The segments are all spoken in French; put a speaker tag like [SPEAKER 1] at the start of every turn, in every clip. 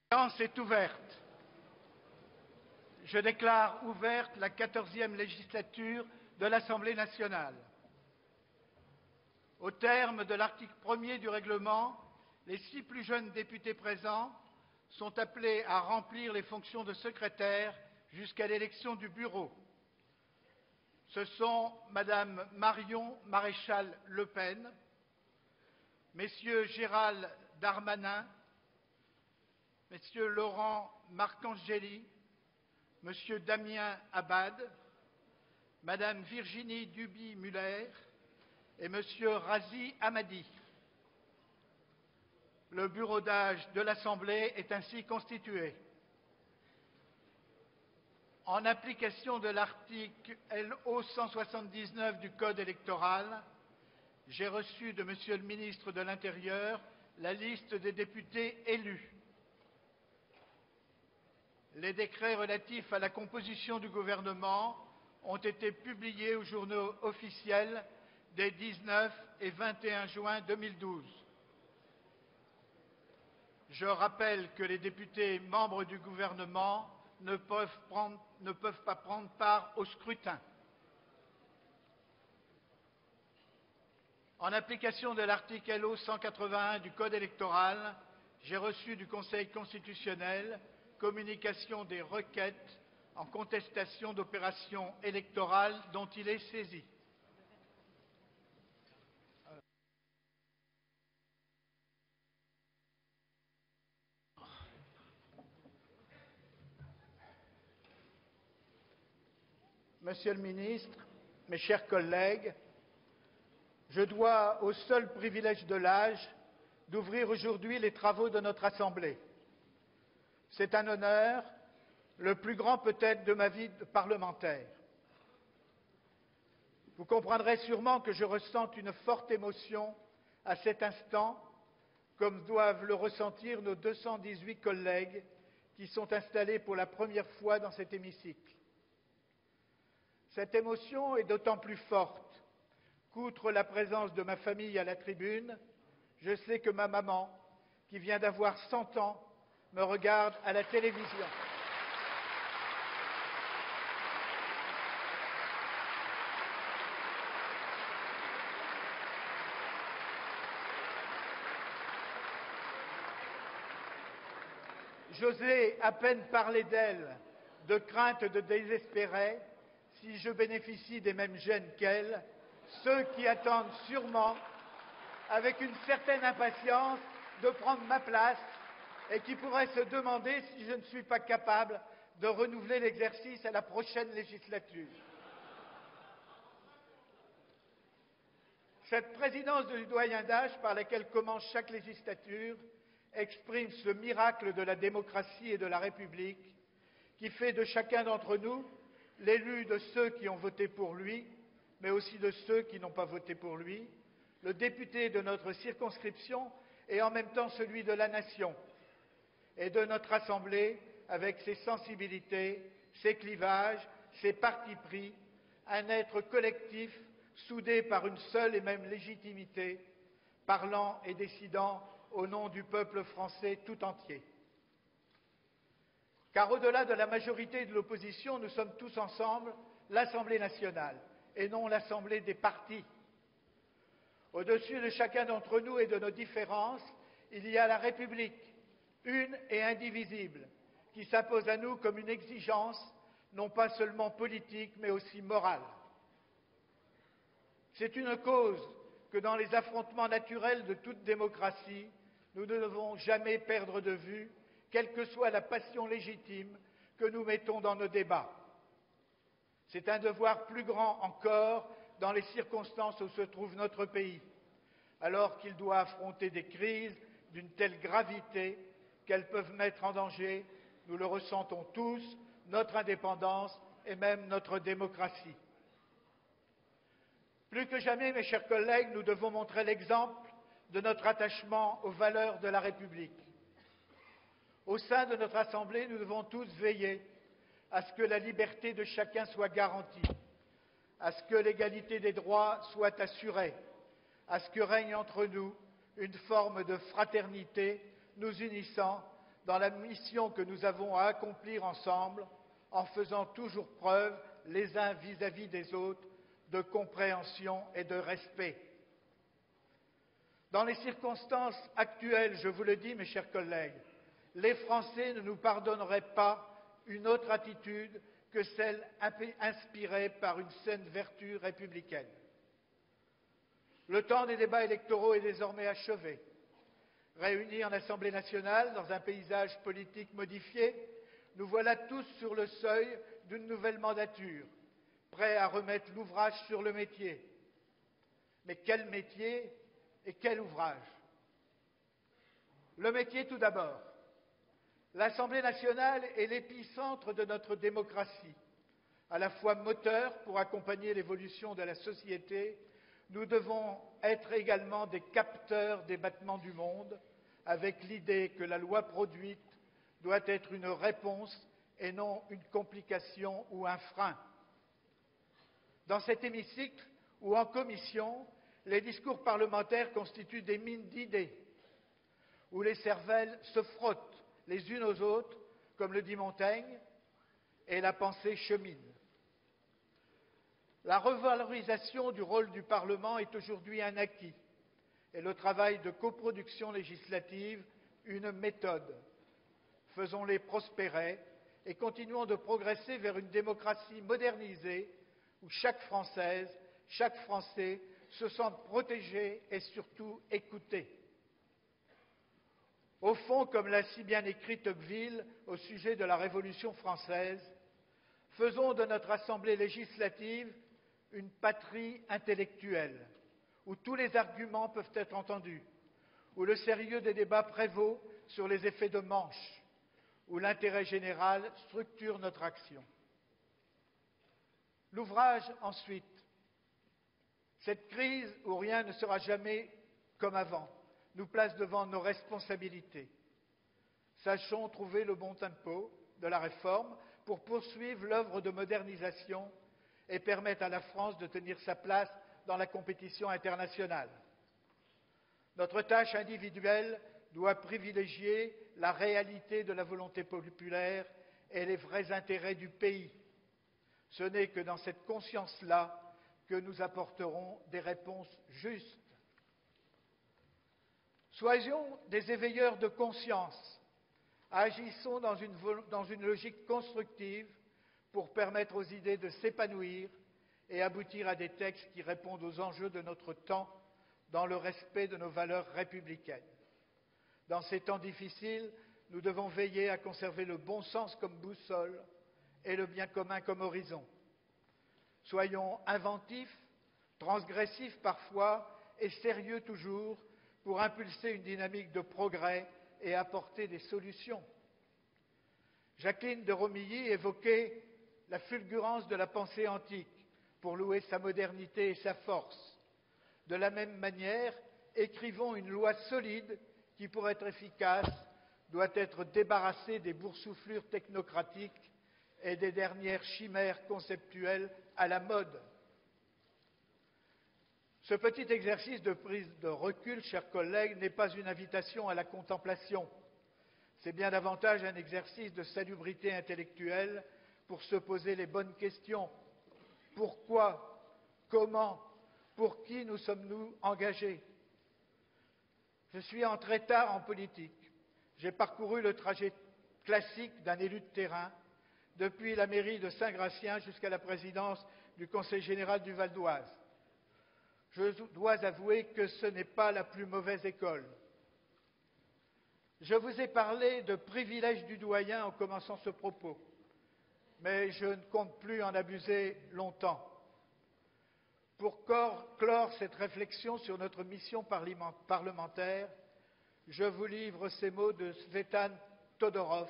[SPEAKER 1] La séance est ouverte. Je déclare ouverte la 14e législature de l'Assemblée nationale. Au terme de l'article 1er du règlement, les 6 plus jeunes députés présents sont appelés à remplir les fonctions de secrétaire jusqu'à l'élection du bureau. Ce sont Madame Marion Maréchal Le Pen, Messieurs Gérald Darmanin, Messieurs Laurent Marcangeli, Monsieur Damien Abad, Madame Virginie Duby-Muller et Monsieur Razi Hamadi. Le bureau d'âge de l'Assemblée est ainsi constitué. En application de l'article LO 179 du Code électoral, j'ai reçu de Monsieur le ministre de l'Intérieur la liste des députés élus. Les décrets relatifs à la composition du gouvernement ont été publiés aux journaux officiels des 19 et 21 juin 2012. Je rappelle que les députés membres du gouvernement ne peuvent pas prendre part au scrutin. En application de l'article LO 181 du Code électoral, j'ai reçu du Conseil constitutionnel communication des requêtes en contestation d'opérations électorales dont il est saisi. Monsieur le ministre, mes chers collègues, je dois au seul privilège de l'âge d'ouvrir aujourd'hui les travaux de notre Assemblée. C'est un honneur, le plus grand peut-être de ma vie de parlementaire. Vous comprendrez sûrement que je ressente une forte émotion à cet instant, comme doivent le ressentir nos 218 collègues qui sont installés pour la première fois dans cet hémicycle. Cette émotion est d'autant plus forte qu'outre la présence de ma famille à la tribune, je sais que ma maman, qui vient d'avoir 100 ans, me regarde à la télévision. J'osais à peine parler d'elle, de crainte de désespérer, si je bénéficie des mêmes gènes qu'elle, ceux qui attendent sûrement, avec une certaine impatience, de prendre ma place et qui pourraient se demander si je ne suis pas capable de renouveler l'exercice à la prochaine législature. Cette présidence du doyen d'âge par laquelle commence chaque législature exprime ce miracle de la démocratie et de la République qui fait de chacun d'entre nous l'élu de ceux qui ont voté pour lui, mais aussi de ceux qui n'ont pas voté pour lui, le député de notre circonscription et en même temps celui de la nation, et de notre Assemblée avec ses sensibilités, ses clivages, ses partis pris, un être collectif soudé par une seule et même légitimité, parlant et décidant au nom du peuple français tout entier. Car au-delà de la majorité et de l'opposition, nous sommes tous ensemble l'Assemblée nationale et non l'Assemblée des partis. Au-dessus de chacun d'entre nous et de nos différences, il y a la République, une et indivisible, qui s'impose à nous comme une exigence, non pas seulement politique, mais aussi morale. C'est une cause que dans les affrontements naturels de toute démocratie, nous ne devons jamais perdre de vue, quelle que soit la passion légitime que nous mettons dans nos débats. C'est un devoir plus grand encore dans les circonstances où se trouve notre pays, alors qu'il doit affronter des crises d'une telle gravité qu'elles peuvent mettre en danger, nous le ressentons tous, notre indépendance et même notre démocratie. Plus que jamais, mes chers collègues, nous devons montrer l'exemple de notre attachement aux valeurs de la République. Au sein de notre Assemblée, nous devons tous veiller à ce que la liberté de chacun soit garantie, à ce que l'égalité des droits soit assurée, à ce que règne entre nous une forme de fraternité nous unissant dans la mission que nous avons à accomplir ensemble, en faisant toujours preuve, les uns vis-à-vis des autres, de compréhension et de respect. Dans les circonstances actuelles, je vous le dis, mes chers collègues, les Français ne nous pardonneraient pas une autre attitude que celle inspirée par une saine vertu républicaine. Le temps des débats électoraux est désormais achevé. Réunis en Assemblée nationale, dans un paysage politique modifié, nous voilà tous sur le seuil d'une nouvelle mandature, prêts à remettre l'ouvrage sur le métier. Mais quel métier et quel ouvrage? Le métier tout d'abord. L'Assemblée nationale est l'épicentre de notre démocratie. À la fois moteur pour accompagner l'évolution de la société, nous devons être également des capteurs des battements du monde, avec l'idée que la loi produite doit être une réponse et non une complication ou un frein. Dans cet hémicycle ou en commission, les discours parlementaires constituent des mines d'idées, où les cervelles se frottent les unes aux autres, comme le dit Montaigne, et la pensée chemine. La revalorisation du rôle du Parlement est aujourd'hui un acquis, et le travail de coproduction législative une méthode. Faisons-les prospérer et continuons de progresser vers une démocratie modernisée où chaque Française, chaque Français se sente protégé et surtout écouté. Au fond, comme l'a si bien écrit Tocqueville au sujet de la Révolution française, faisons de notre Assemblée législative une patrie intellectuelle, où tous les arguments peuvent être entendus, où le sérieux des débats prévaut sur les effets de manche, où l'intérêt général structure notre action. L'ouvrage, ensuite. Cette crise où rien ne sera jamais comme avant nous place devant nos responsabilités. Sachons trouver le bon tempo de la réforme pour poursuivre l'œuvre de modernisation et permettre à la France de tenir sa place dans la compétition internationale. Notre tâche individuelle doit privilégier la réalité de la volonté populaire et les vrais intérêts du pays. Ce n'est que dans cette conscience-là que nous apporterons des réponses justes. Soyons des éveilleurs de conscience. Agissons dans une logique constructive pour permettre aux idées de s'épanouir et aboutir à des textes qui répondent aux enjeux de notre temps dans le respect de nos valeurs républicaines. Dans ces temps difficiles, nous devons veiller à conserver le bon sens comme boussole et le bien commun comme horizon. Soyons inventifs, transgressifs parfois et sérieux toujours pour impulser une dynamique de progrès et apporter des solutions. Jacqueline de Romilly évoquait la fulgurance de la pensée antique pour louer sa modernité et sa force. De la même manière, écrivons une loi solide qui, pour être efficace, doit être débarrassée des boursouflures technocratiques et des dernières chimères conceptuelles à la mode. Ce petit exercice de prise de recul, chers collègues, n'est pas une invitation à la contemplation. C'est bien davantage un exercice de salubrité intellectuelle pour se poser les bonnes questions. Pourquoi? Comment? Pour qui nous sommes-nous engagés? Je suis entré tard en politique. J'ai parcouru le trajet classique d'un élu de terrain, depuis la mairie de Saint-Gratien jusqu'à la présidence du Conseil général du Val d'Oise. Je dois avouer que ce n'est pas la plus mauvaise école. Je vous ai parlé de privilèges du doyen en commençant ce propos, mais je ne compte plus en abuser longtemps. Pour clore cette réflexion sur notre mission parlementaire, je vous livre ces mots de Svetan Todorov.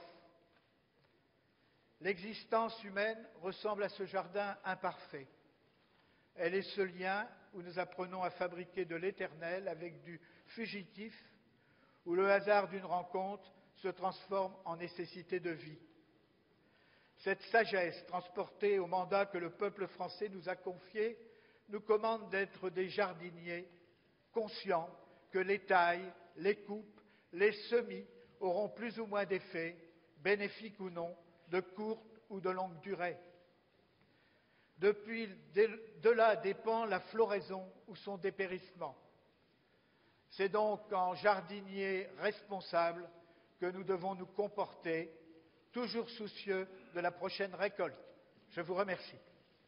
[SPEAKER 1] L'existence humaine ressemble à ce jardin imparfait. Elle est ce lien où nous apprenons à fabriquer de l'éternel avec du fugitif, où le hasard d'une rencontre se transforme en nécessité de vie. Cette sagesse, transportée au mandat que le peuple français nous a confié, nous commande d'être des jardiniers conscients que les tailles, les coupes, les semis auront plus ou moins d'effets, bénéfiques ou non, de courte ou de longue durée. De là dépend la floraison ou son dépérissement. C'est donc en jardinier responsable que nous devons nous comporter, toujours soucieux de la prochaine récolte. Je vous remercie.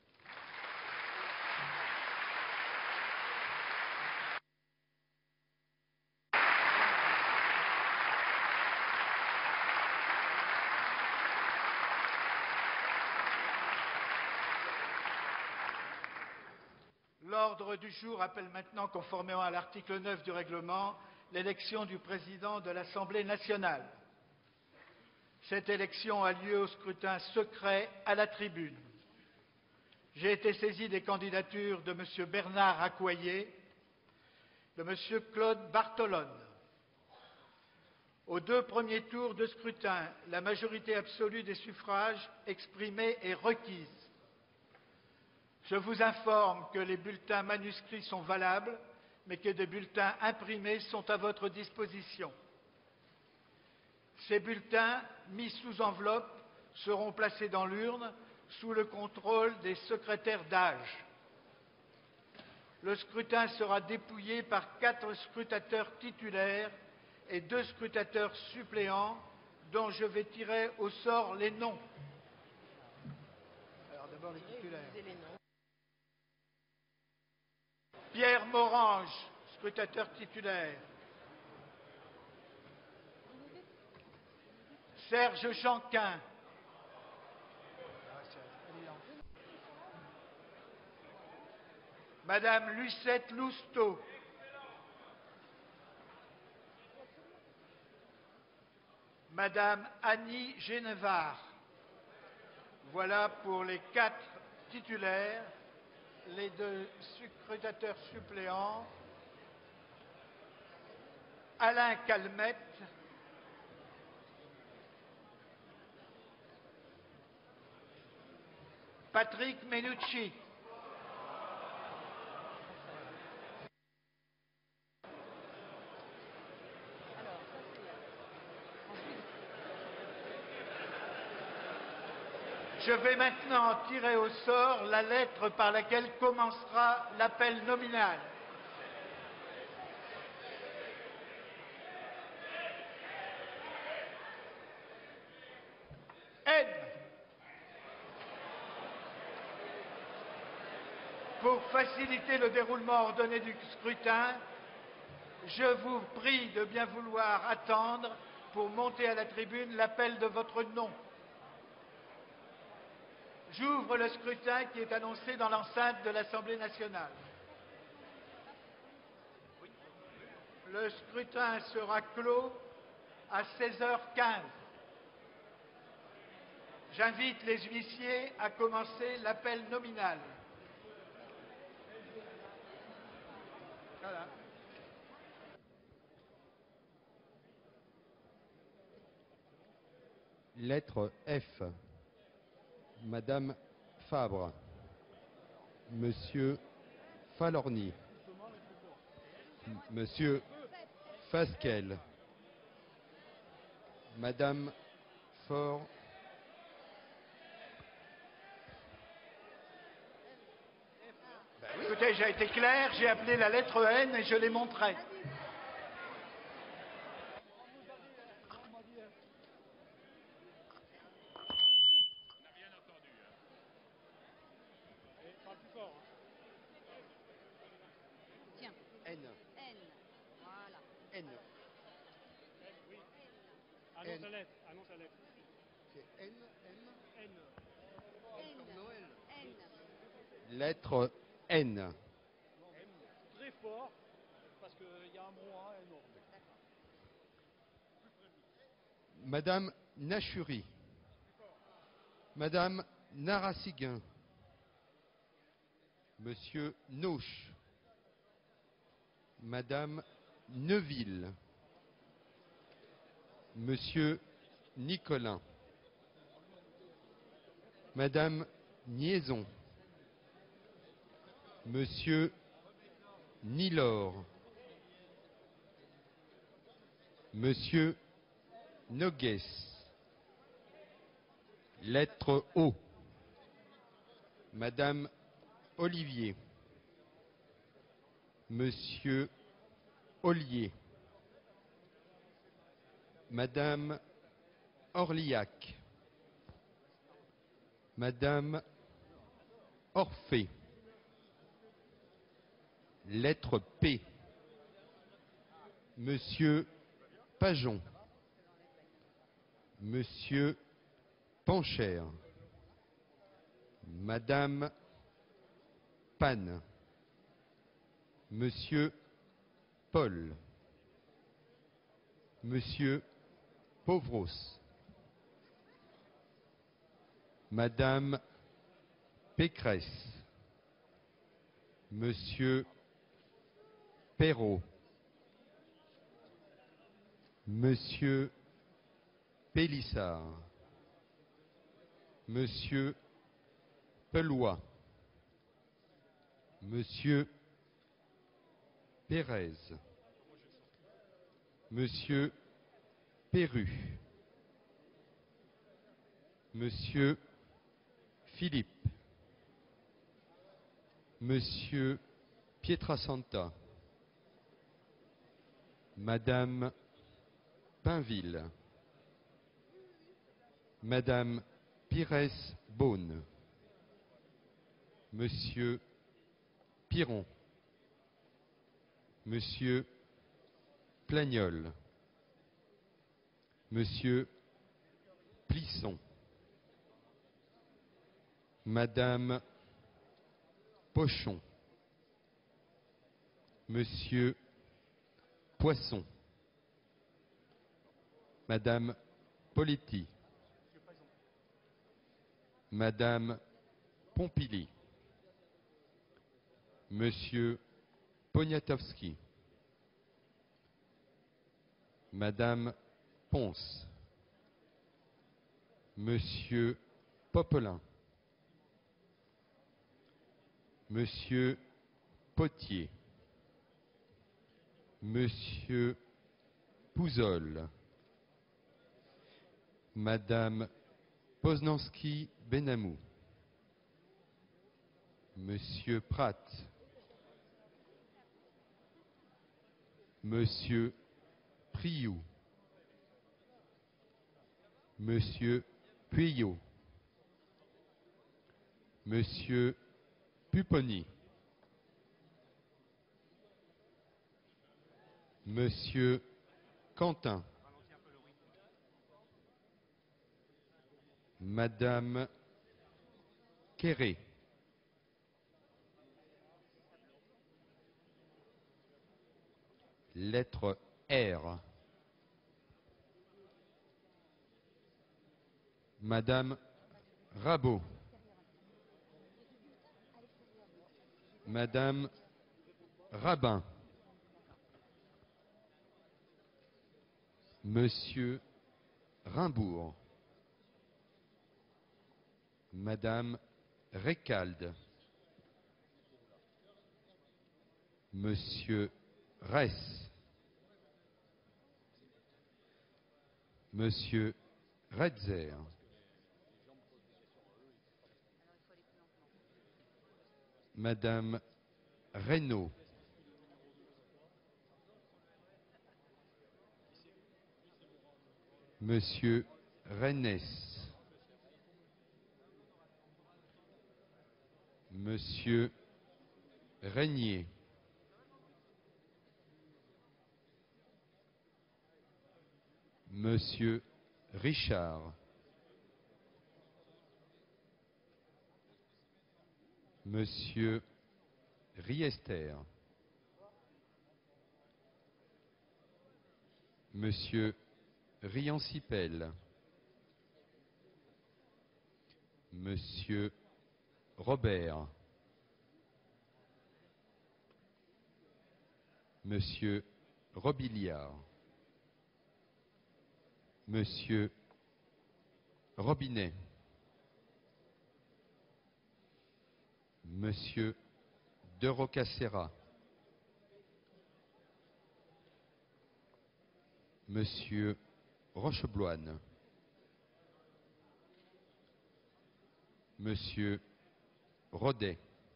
[SPEAKER 1] L'ordre du jour appelle maintenant, conformément à l'article 9 du règlement, l'élection du président de l'Assemblée nationale. Cette élection a lieu au scrutin secret à la tribune. J'ai été saisi des candidatures de M. Bernard Accoyer, de M. Claude Bartolone. Aux deux premiers tours de scrutin, la majorité absolue des suffrages exprimés est requise. Je vous informe que les bulletins manuscrits sont valables, mais que des bulletins imprimés sont à votre disposition. Ces bulletins, mis sous enveloppe, seront placés dans l'urne sous le contrôle des secrétaires d'âge. Le scrutin sera dépouillé par 4 scrutateurs titulaires et 2 scrutateurs suppléants dont je vais tirer au sort les noms. Alors d'abord les titulaires. Pierre Morange, scrutateur titulaire. Serge Janquin. Madame Lucette Lousteau. Madame Annie Genevard. Voilà pour les 4 titulaires. Les 2 scrutateurs suppléants, Alain Calmette, Patrick Menucci, je vais maintenant tirer au sort la lettre par laquelle commencera l'appel nominal. N. Pour faciliter le déroulement ordonné du scrutin, je vous prie de bien vouloir attendre pour monter à la tribune l'appel de votre nom. J'ouvre le scrutin qui est annoncé dans l'enceinte de l'Assemblée nationale. Le scrutin sera clos à 16h15. J'invite les huissiers à commencer l'appel nominal. Voilà.
[SPEAKER 2] Lettre F. Madame Fabre. Monsieur Falorni. Monsieur Fasquelle. Madame Faure.
[SPEAKER 1] Écoutez, j'ai été clair, j'ai appelé la lettre N et je l'ai montré.
[SPEAKER 3] Tiens.
[SPEAKER 2] N.
[SPEAKER 3] N. Voilà.
[SPEAKER 2] N.
[SPEAKER 4] Oui. Annonce la lettre. Annonce la lettre.
[SPEAKER 2] C'est N, M.
[SPEAKER 4] N.
[SPEAKER 2] N comme Noël.
[SPEAKER 3] N.
[SPEAKER 2] Lettre N.
[SPEAKER 4] M. Très fort, parce qu'il y a un brouhaha énorme.
[SPEAKER 2] Madame Nachuri. Madame Narasiguin. Monsieur Nauche. Madame Neuville. Monsieur Nicolin. Madame Niaison. Monsieur Nilor. Monsieur Noguès. Lettre O. Madame Olivier. Monsieur Ollier. Madame Orliac. Madame Orphée. Lettre P. Monsieur Pajon. Monsieur Pancher. Madame Panne. Monsieur Paul. Monsieur Pauvros. Madame Pécresse. Monsieur Perrault. Monsieur Pélissard. Monsieur Pelois. Monsieur Pérez. Monsieur Perru. Monsieur Philippe. Monsieur Pietrasanta. Madame Pinville. Madame Pires Beaune. Monsieur Piron. Monsieur Plagnol. Monsieur Plisson. Madame Pochon. Monsieur Poisson. Madame Poletti. Madame Pompili. Monsieur Poniatowski. Madame Ponce. Monsieur Popelin. Monsieur Potier. Monsieur Pouzol. Madame Poznanski-Benamou. Monsieur Pratt. Monsieur Priou. Monsieur Pueyo. Monsieur Pupponi. Monsieur Quentin. Madame Quéré. Lettre R. Madame Rabault. Madame Rabin. Monsieur Rimbourg. Madame Récalde. Monsieur Ress. Monsieur Redzer. Madame Reynaud. Monsieur Rennes. Monsieur Régnier. Monsieur Richard. Monsieur Riester. Monsieur Riancipel. Monsieur Robert. Monsieur Robiliard. Monsieur Robinet. Monsieur De Roccassera. Monsieur Rochebloine. Monsieur Rodet.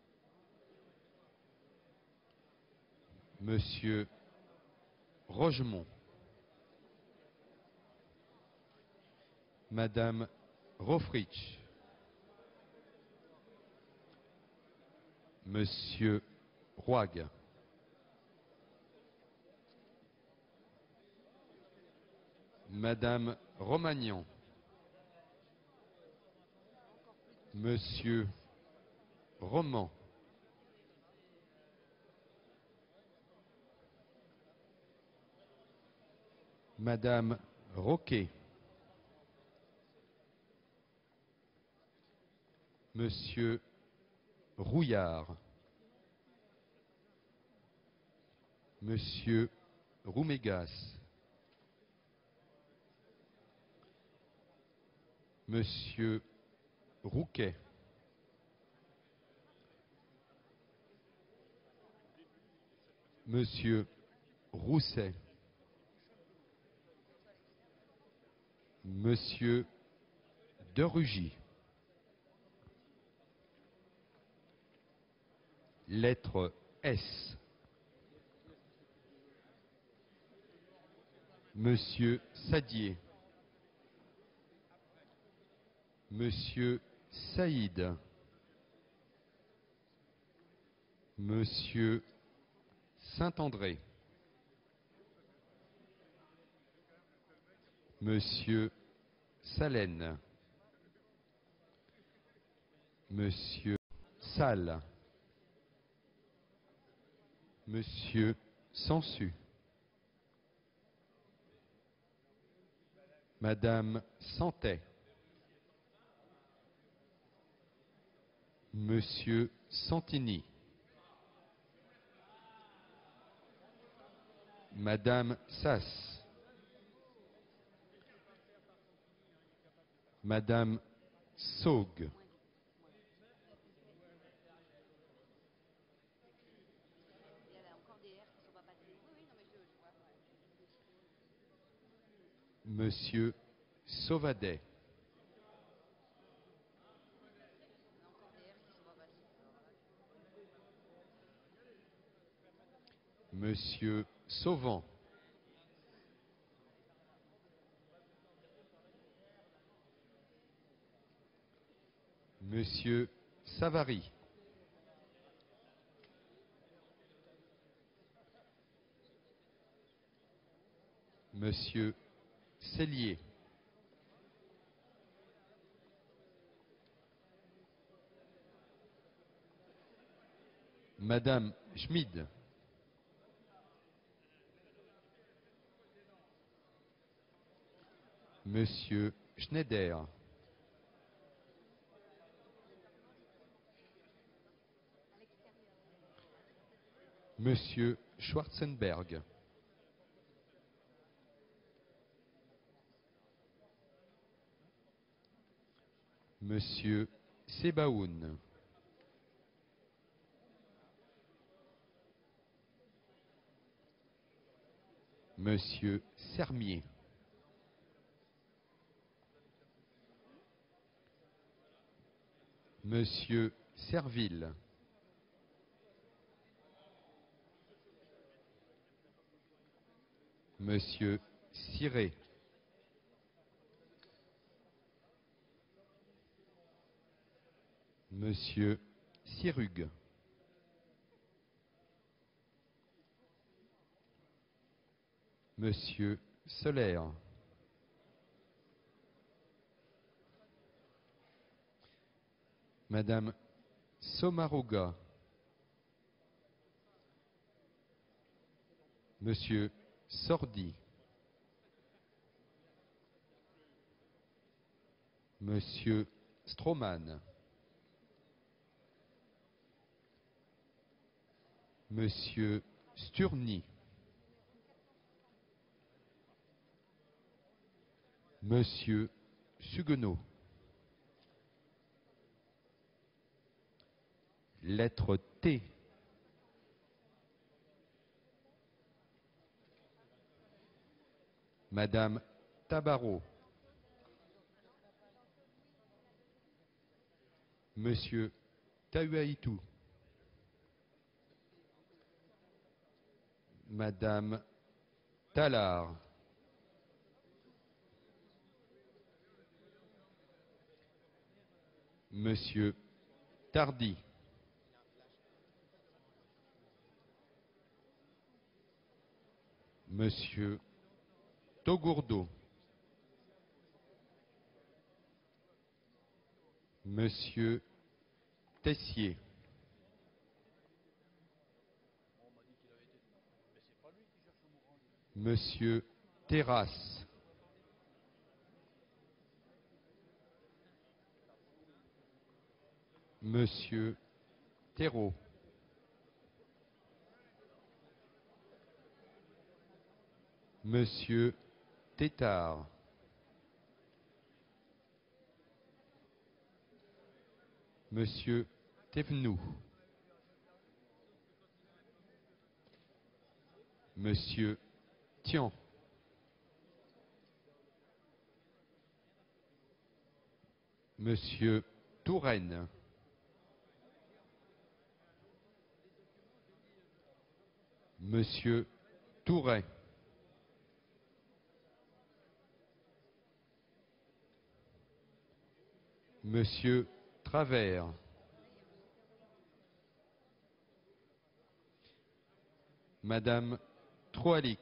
[SPEAKER 2] Monsieur Rogemont. Madame Rofrich. Monsieur Roig. Madame Romagnan. Monsieur Roman. Madame Roquet. Monsieur Rouillard. Monsieur Roumégas. Monsieur Rouquet. Monsieur Rousset. Monsieur De Rugy. Lettre S. Monsieur Sadier. Monsieur Saïd. Monsieur Saint-André. Monsieur Salène. Monsieur Salle. Monsieur Sansu. Madame Santet. Monsieur Santini. Madame Sass. Madame Saugue.
[SPEAKER 3] Il y a encore des R qui ne sont pas passés. Oui, oui, non, mais je vois.
[SPEAKER 2] Monsieur Sauvadet.
[SPEAKER 3] Il y a encore des R qui ne sont pas passés.
[SPEAKER 2] Monsieur Sauvant. Monsieur Savary. Monsieur Cellier. Madame Schmid. Monsieur Schneider. Monsieur Schwarzenberg. Monsieur Sebaoun. Monsieur Sermier. Monsieur Serville. Monsieur Ciré. Monsieur Sirugue. Monsieur Solaire. Madame Somaroga. Monsieur Sordi. Monsieur Stroman. Monsieur Sturny. Monsieur Suguenot. Lettre T. Madame Tabarot. Monsieur Tahuaïtou. Madame Tallard. Monsieur Tardy. Monsieur Togourdeau. Monsieur Tessier. Monsieur Terrasse. Monsieur Thérault. Monsieur Tétard. Monsieur Thévenoud. Monsieur Tian. Monsieur Touraine. Monsieur Touret. Monsieur Travers. Madame Troalic.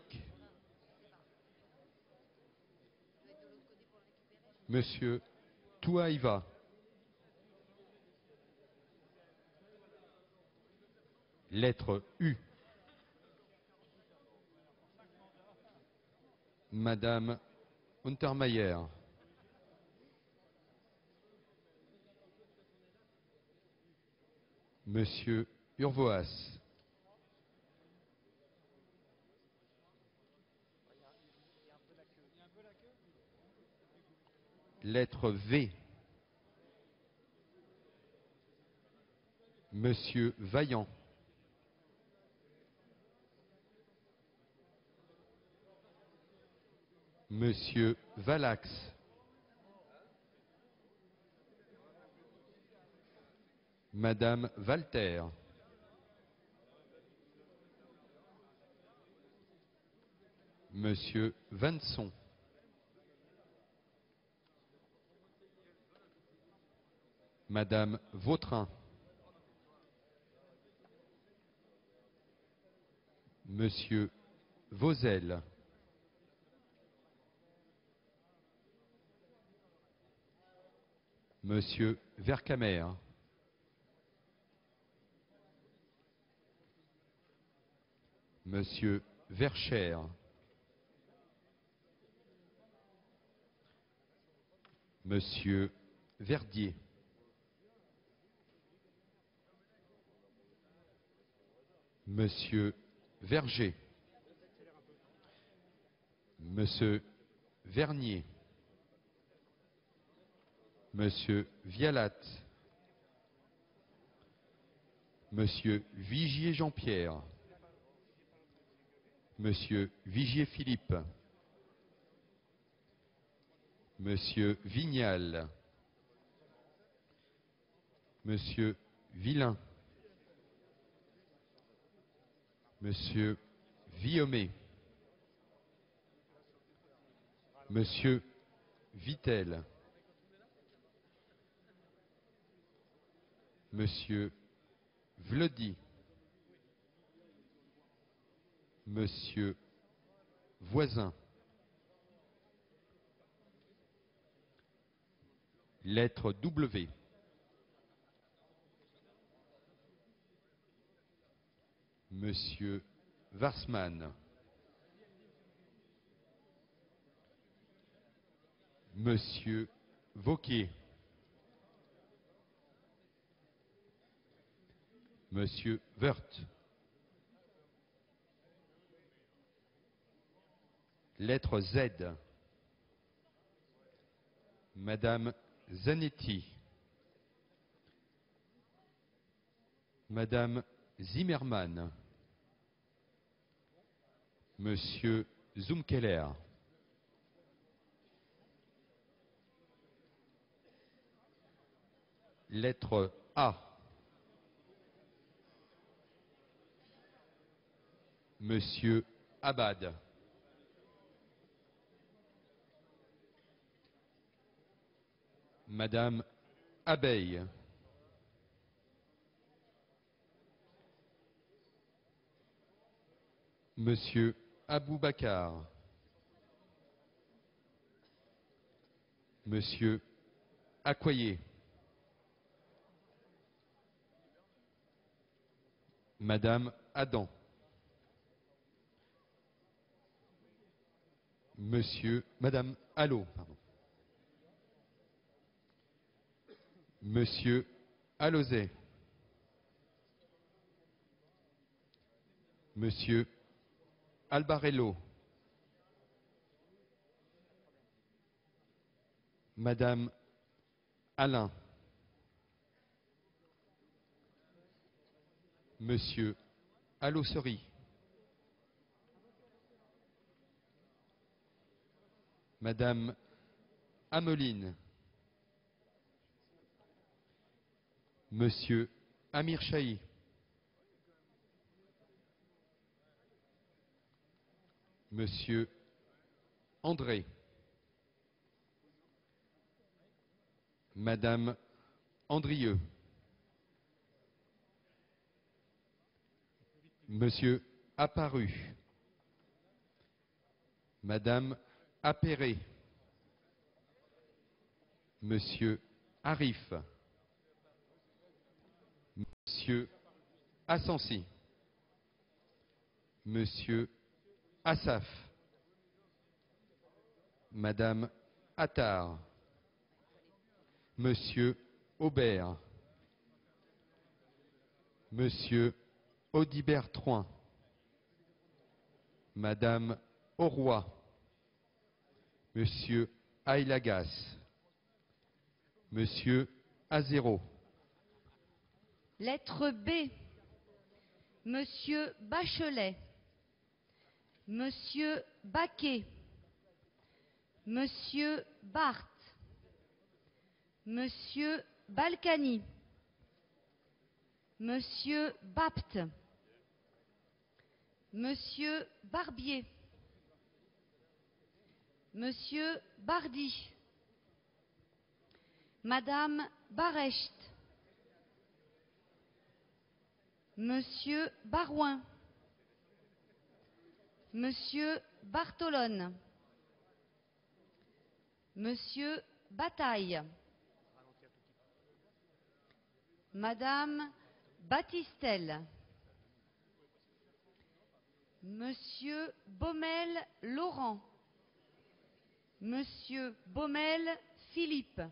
[SPEAKER 2] Monsieur Touaïva. Lettre U. Madame Untermaier. Monsieur Urvoas. Lettre V. Monsieur Vaillant. Monsieur Valax. Madame Walter. Monsieur Vanson. Madame Vautrin. Monsieur Vauzel. Monsieur Vercamer. Monsieur Verchères. Monsieur Verdier. Monsieur Verger. Monsieur Vernier. Monsieur Vialat. Monsieur Vigier Jean-Pierre. Monsieur Vigier Philippe. Monsieur Vignal. Monsieur Villain. Monsieur Villomé. Monsieur Vitel. Monsieur Vlody. Monsieur Voisin. Lettre W. Monsieur Warsmann. Monsieur Vauquier. Monsieur Wörth. Lettre Z. Madame Zanetti. Madame Zimmermann. Monsieur Zumkeller. Lettre A. Monsieur Abad. Madame Abeille. Monsieur Aboubakar. Monsieur Accoyer. Madame Adam. Madame Allo, pardon. Monsieur Alauzet. Monsieur Albarello. Madame Alain. Monsieur Allossery. Madame Ameline. Monsieur Amir Chahi. Monsieur André. Madame Andrieux. Monsieur Apparu. Madame Appéré. Monsieur Arif. Monsieur Assensi. Monsieur Assaf. Madame Attard. Monsieur Aubert. Monsieur Audibert Troin. Madame Auroy. Monsieur Ailagas. Monsieur Azéro.
[SPEAKER 5] Lettre B. Monsieur Bachelet. Monsieur Baquet. Monsieur Barthes. Monsieur Balkany. Monsieur Bapt. Monsieur Barbier. Monsieur Bardy. Madame Barecht. Monsieur Barouin. Monsieur Bartolone. Monsieur Bataille. Madame Battistel. Monsieur Baumel Laurent. Monsieur Baumel Philippe.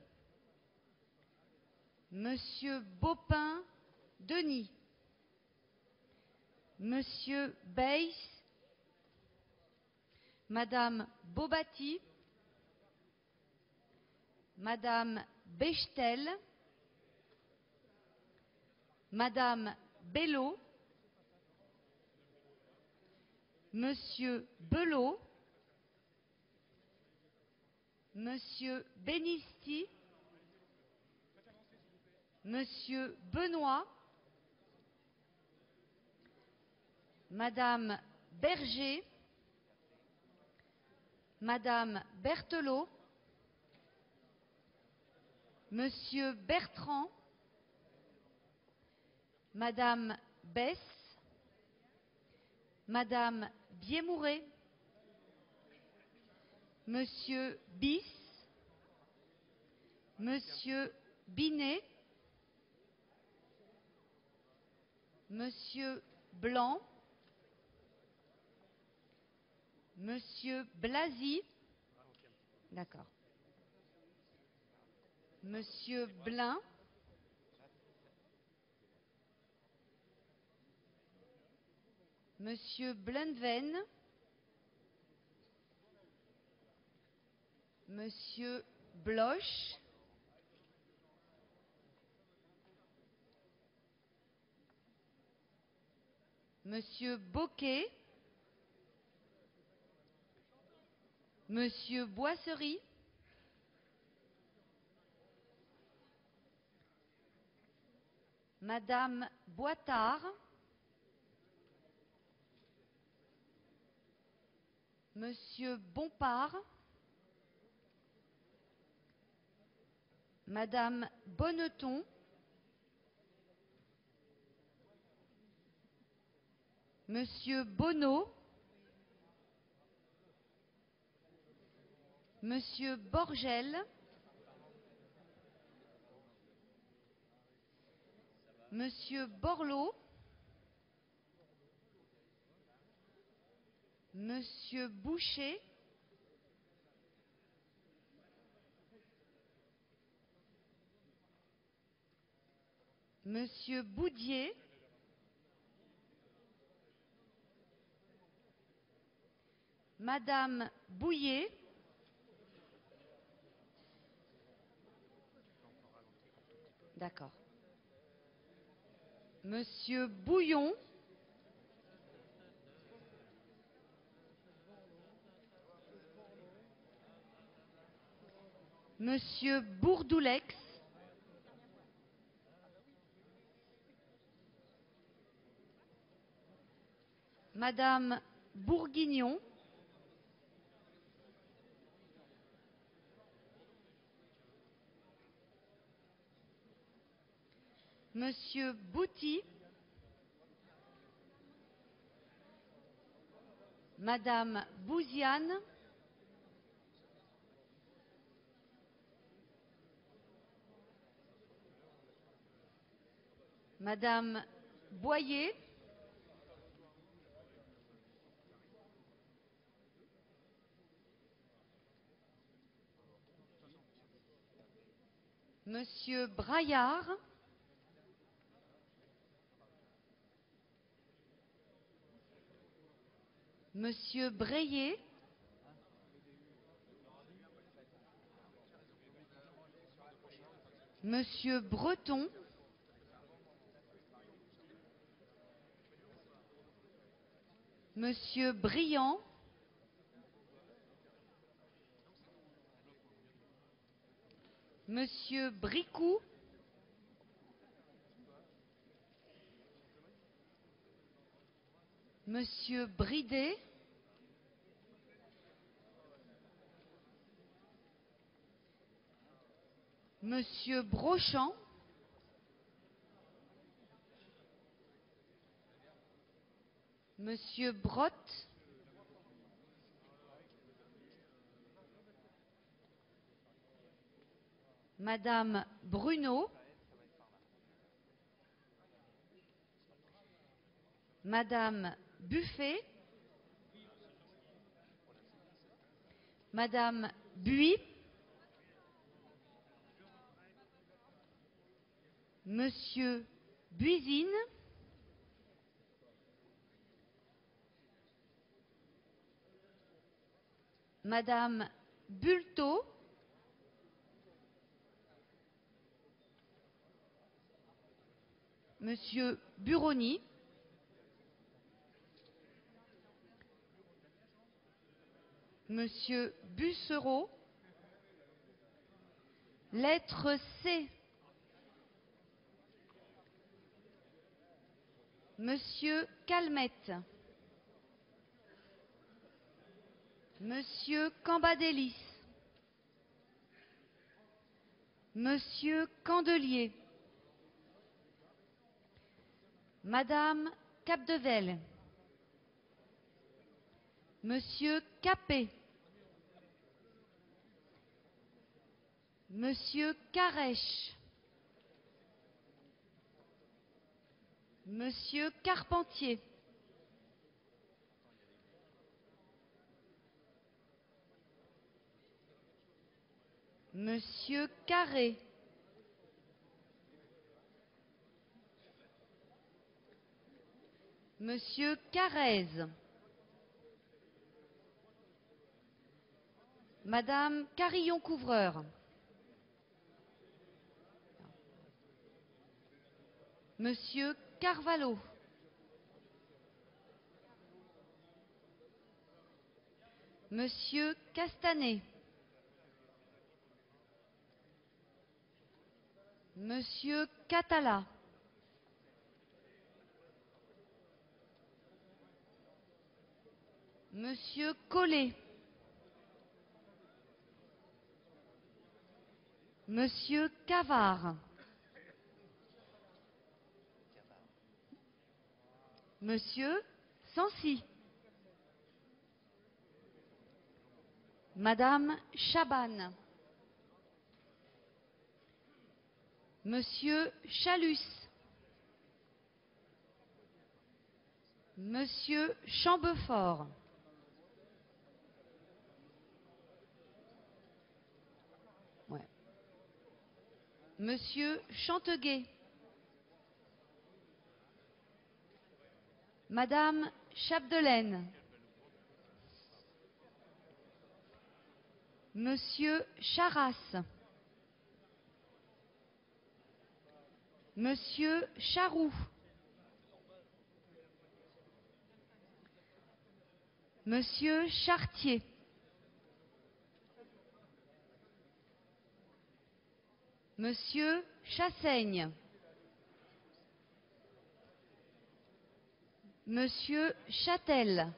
[SPEAKER 5] Monsieur Baupin Denis. Monsieur Beyss. Madame Bobati. Madame Bechtel. Madame Bello. Monsieur Belot. Monsieur Benisti. Monsieur Benoît. Madame Berger. Madame Berthelot. Monsieur Bertrand. Madame Bess. Madame Biémouret. Monsieur Bis. Monsieur Binet. Monsieur Blanc. Monsieur Blasi. D'accord. Monsieur Blin. Monsieur Blenven. Monsieur Bloch. Monsieur Boquet. Monsieur Boisserie. Madame Boitard, Monsieur Bompard, Madame Bonneton, Monsieur Bonneau, Monsieur Borgel, Monsieur Borloo, Monsieur Boucher, Monsieur Boudier, Madame Bouillet, d'accord, Monsieur Bouillon, Monsieur Bourdoulex, Madame Bourguignon, Monsieur Bouty, Madame Bouziane, Madame Boyer, Monsieur Braillard, Monsieur Breillet, Monsieur Breton, Monsieur Briand, Monsieur Bricou, Monsieur Bridet, Monsieur Brochant, Monsieur Brotte, Madame Bruno, Madame Buffet, Madame Buis, Monsieur Buisine, Madame Bulto, Monsieur Buroni, Monsieur Bussereau, lettre C, Monsieur Calmette, Monsieur Cambadélis, Monsieur Candelier, Madame Capdevel, Monsieur Capet, Monsieur Carèche, Monsieur Carpentier, Monsieur Carré, Monsieur Carrez, Madame Carillon-Couvreur, Monsieur Carvalho, Monsieur Castanet, Monsieur Catala, Monsieur Collet. Monsieur Cavard. Monsieur Sancy. Madame Chabanne. Monsieur Chalus. Monsieur Chambefort. Ouais. Monsieur Chanteguet. Madame Chapdelaine. Monsieur Charras. Monsieur Charroux. Monsieur Chartier. Monsieur Chassaigne. Monsieur Châtel.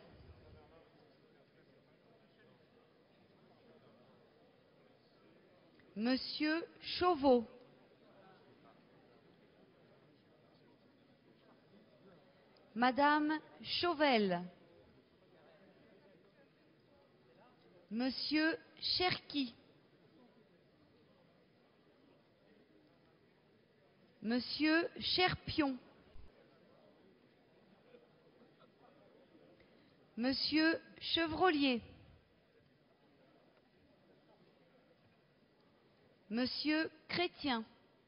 [SPEAKER 5] Monsieur Chauveau. Madame Chauvel. Monsieur Cherki. Monsieur Cherpion. Monsieur Chevrolier. Monsieur Chrétien.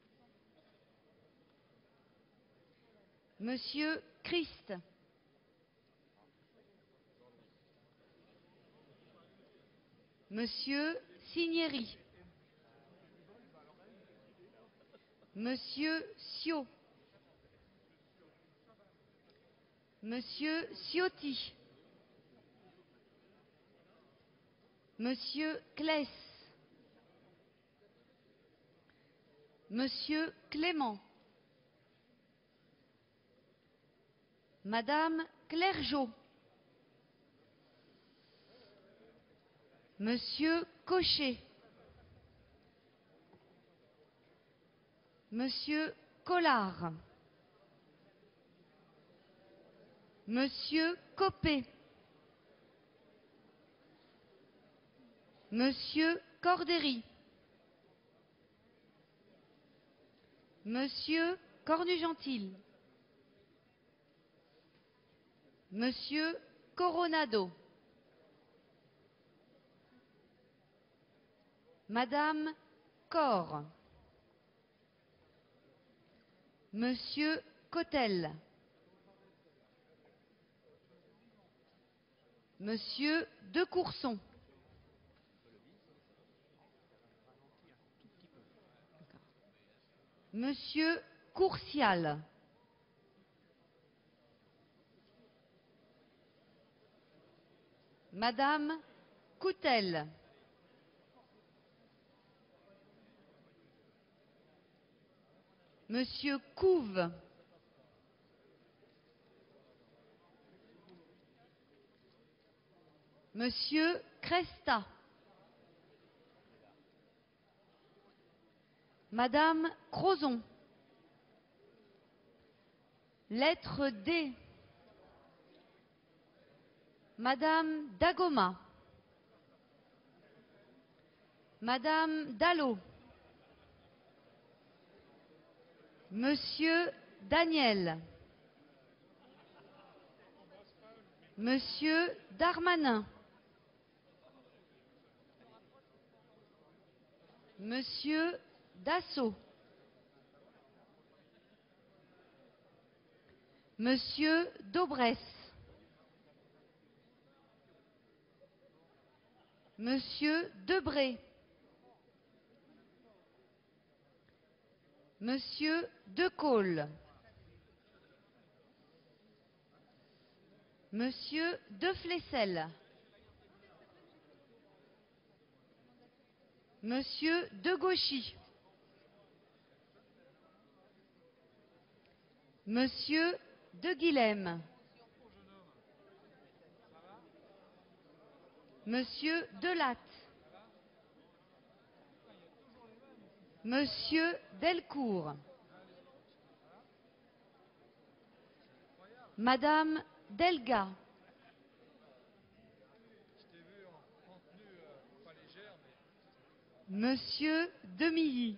[SPEAKER 5] Monsieur Christ. Monsieur Cinieri. Monsieur Sio. Monsieur Ciotti. Monsieur Claes. Monsieur Clément. Madame Clergeau. Monsieur Cochet. Monsieur Collard. Monsieur Copé. Monsieur Cordéry. Monsieur Cornugentil. Monsieur Coronado. Madame Cor. Monsieur Cotel. Monsieur De Courson. Monsieur Courcial. Madame Coutel. Monsieur Couve. Monsieur Cresta. Madame Crozon. Lettre D. Madame Dagoma. Madame Dallot. Monsieur Daniel. Monsieur Darmanin. Monsieur Dassault. Monsieur Daubresse. Monsieur Debré. Monsieur Decaule. Monsieur Deflessel. Monsieur Degauchy. Monsieur De Guilhem. Monsieur Delatte, Monsieur Delcourt, Madame Delga, Monsieur Demilly,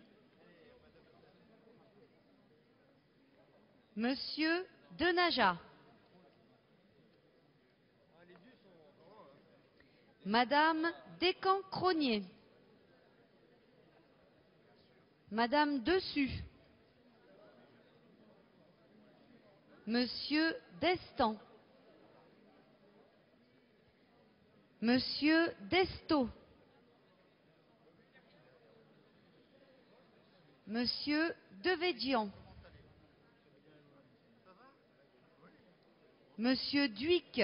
[SPEAKER 5] Monsieur Denaja, Madame Descamps-Cronier, Madame Dessus, Monsieur Destan, Monsieur Desto, Monsieur Devédian, Monsieur Dhuicq,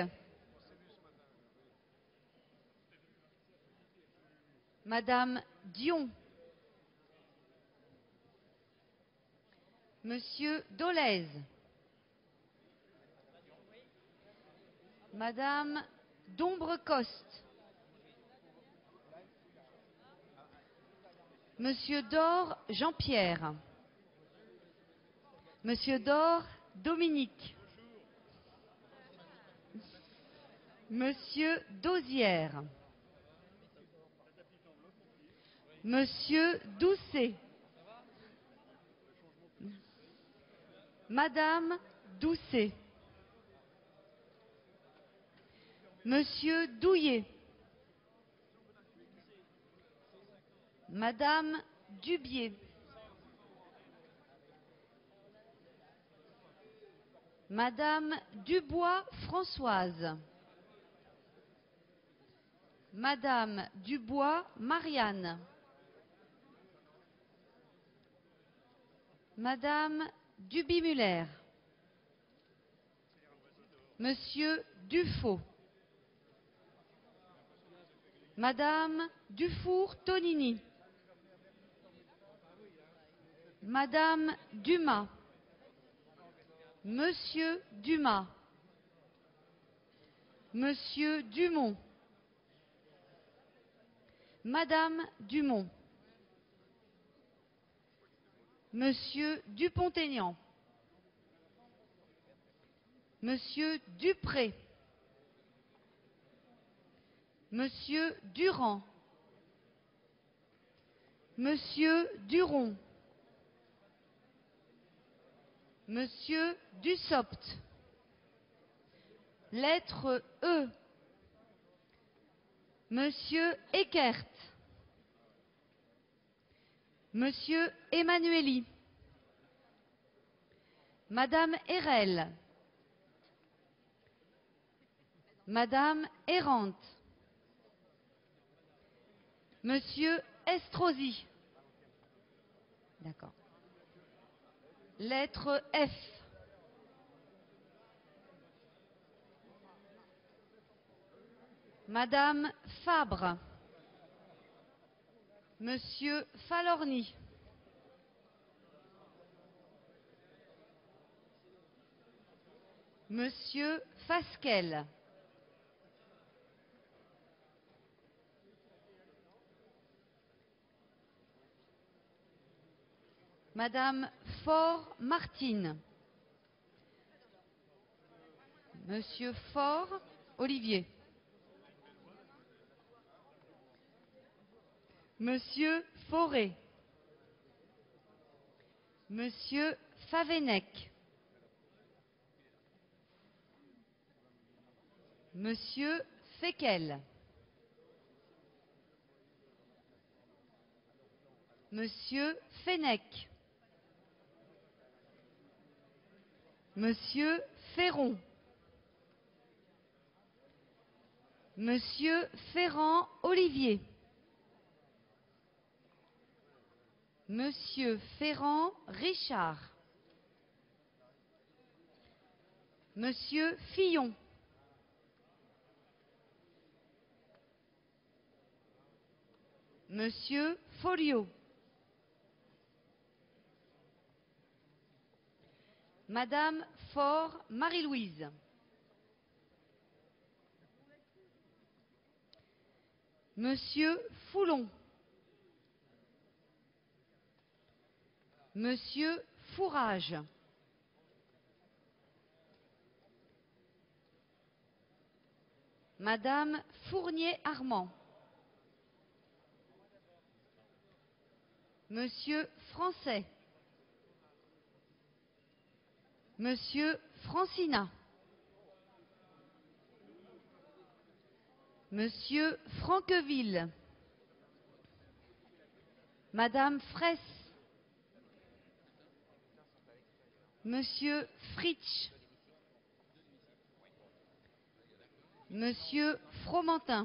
[SPEAKER 5] Madame Dion, Monsieur Dolez, Madame Dombrecoste, Monsieur Dor Jean-Pierre, Monsieur Dor Dominique, Monsieur Dosière, Monsieur Doucet, Madame Doucet, Monsieur Douillet, Madame Dubier, Madame Dubois Françoise, Madame Dubois Marianne, Madame Duby-Muller, Monsieur Dufaux, Madame Dufour-Tonini, Madame Dumas, Monsieur Dumas, Monsieur Dumont, Madame Dumont, Monsieur Dupont-Aignan, Monsieur Dupré, Monsieur Durand, Monsieur Duron, Monsieur Dussopt. Lettre E. Monsieur Eckert, Monsieur Emmanueli, Madame Erel, Madame Errante, Monsieur Estrosi. D'accord. Lettre F. Madame Fabre, Monsieur Falorni, Monsieur Fasquelle, Madame Faure-Martine, Monsieur Faure-Olivier, Monsieur Fauré, Monsieur Favennec, Monsieur Féquel, Monsieur Fennec, Monsieur Ferron, Monsieur Ferrand-Olivier, Monsieur Ferrand-Richard, Monsieur Fillon, Monsieur Folliot, Madame Faure Marie-Louise, Monsieur Foulon. Monsieur Fourage. Madame Fournier-Armand. Monsieur Français. Monsieur Francina. Monsieur Franqueville. Madame Fraisse. Monsieur Fritsch. Monsieur Fromentin.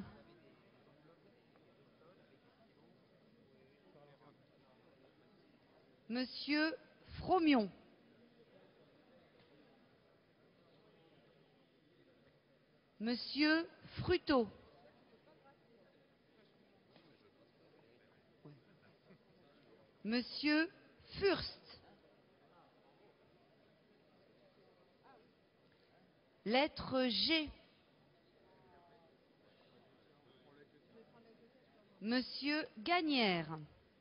[SPEAKER 5] Monsieur Fromion. Monsieur Fruteau. Monsieur Furst. Lettre G. Monsieur Gagnère.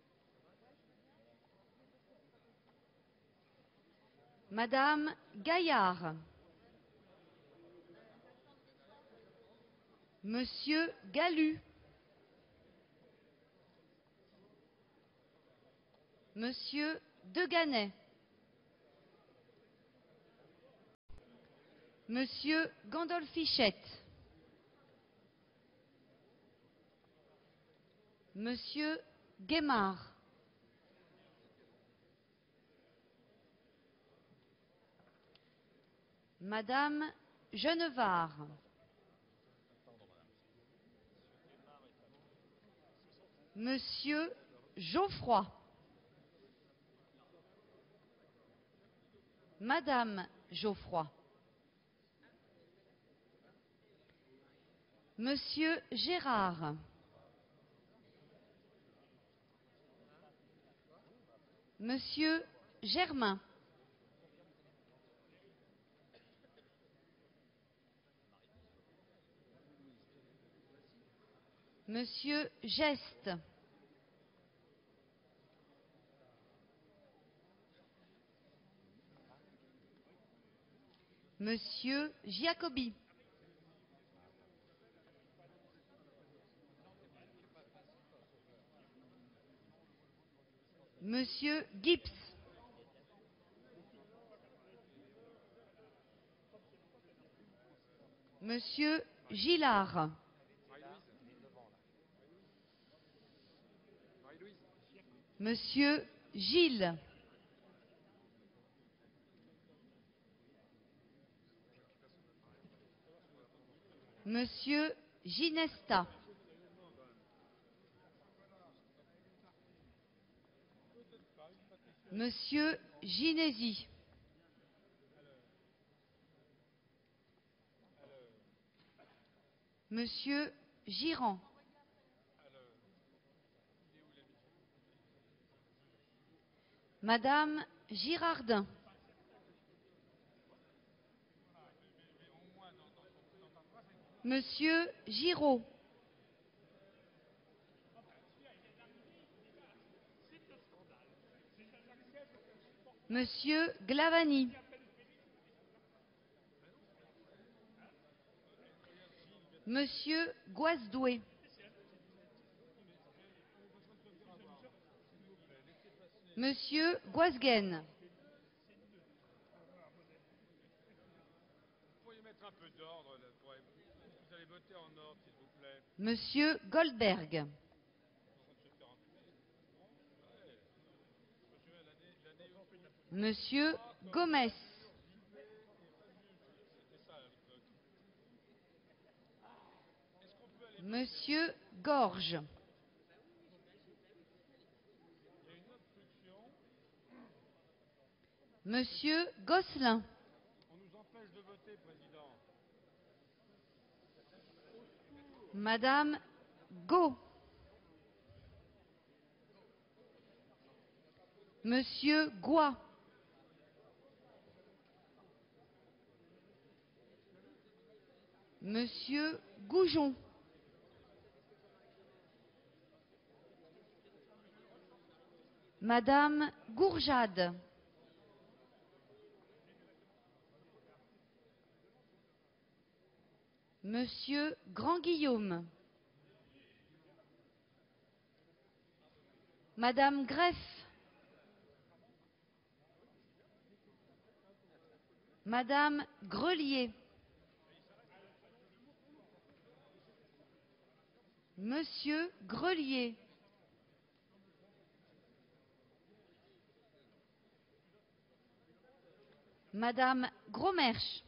[SPEAKER 5] Madame Gaillard. Monsieur Galu. Monsieur Deganay. Monsieur Gandolfichette. Monsieur Guémard. Madame Genevard. Monsieur Geoffroy. Madame Geoffroy. Monsieur Gérard. Monsieur Germain. Monsieur Geste. Monsieur Giacobi. Monsieur Gibbs. Monsieur Gillard. Monsieur Gilles. Monsieur Ginesta. Monsieur Ginesi. Monsieur Girand. Madame Girardin. Monsieur Giraud. Monsieur Glavani. Monsieur Goisdoué. Monsieur Goisguen.
[SPEAKER 4] Vous pourriez mettre un peu d'ordre, là, vous allez voter en ordre, s'il vous plaît.
[SPEAKER 5] Monsieur Goldberg. Monsieur Gomez. Monsieur Gorge. Monsieur Gosselin.
[SPEAKER 4] On nous empêche de voter, Président.
[SPEAKER 5] Madame Gau. Monsieur Goy. Monsieur Goujon. Madame Gourjade. Monsieur Grand-Guillaume. Madame Greff. Madame Grelier. Monsieur Grelier. Madame Gromersch.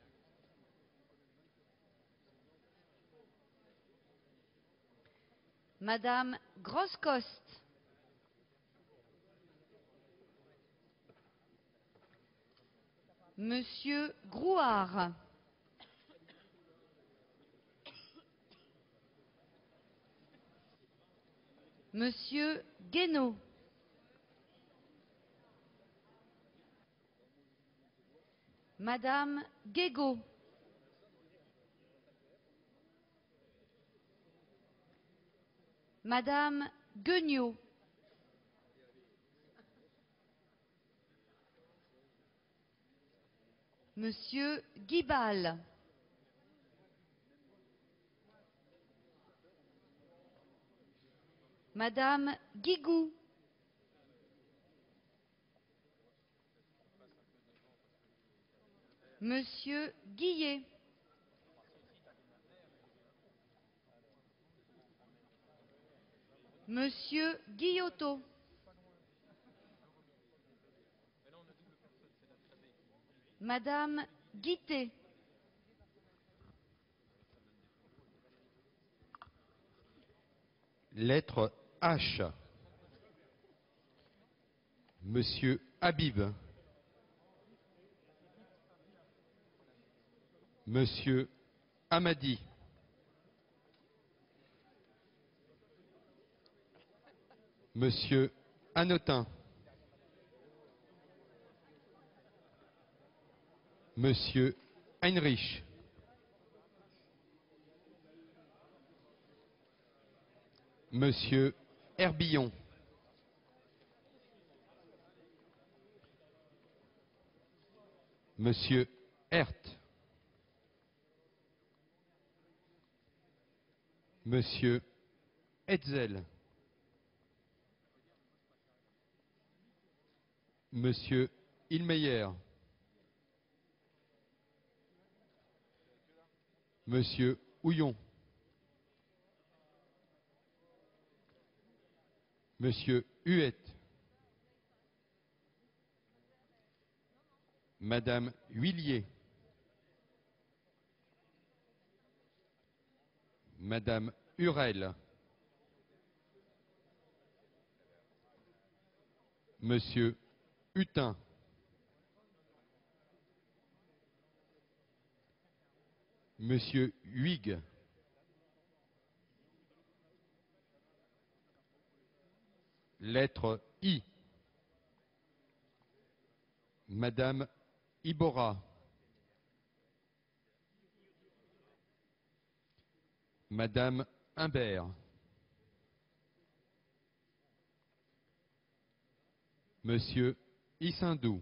[SPEAKER 5] Madame Groscost. Monsieur Grouard. Monsieur Guénaud. Madame Guégaud. Madame Guignot. Monsieur Guibal. Madame Guigou. Monsieur Guillet. Monsieur Guillotot. Madame Guittet.
[SPEAKER 2] Lettre H. Monsieur Habib. Monsieur Hamadi. Monsieur Hanotin. Monsieur Heinrich. Monsieur Herbillon. Monsieur Herth. Monsieur Hetzel. Monsieur Ilmeyer. Monsieur Houillon. Monsieur Huette. Madame Huillier. Madame Hurel. Monsieur Hutin. Monsieur Huyghe. Lettre I. Madame Ibora. Madame Humbert. Monsieur Issindou.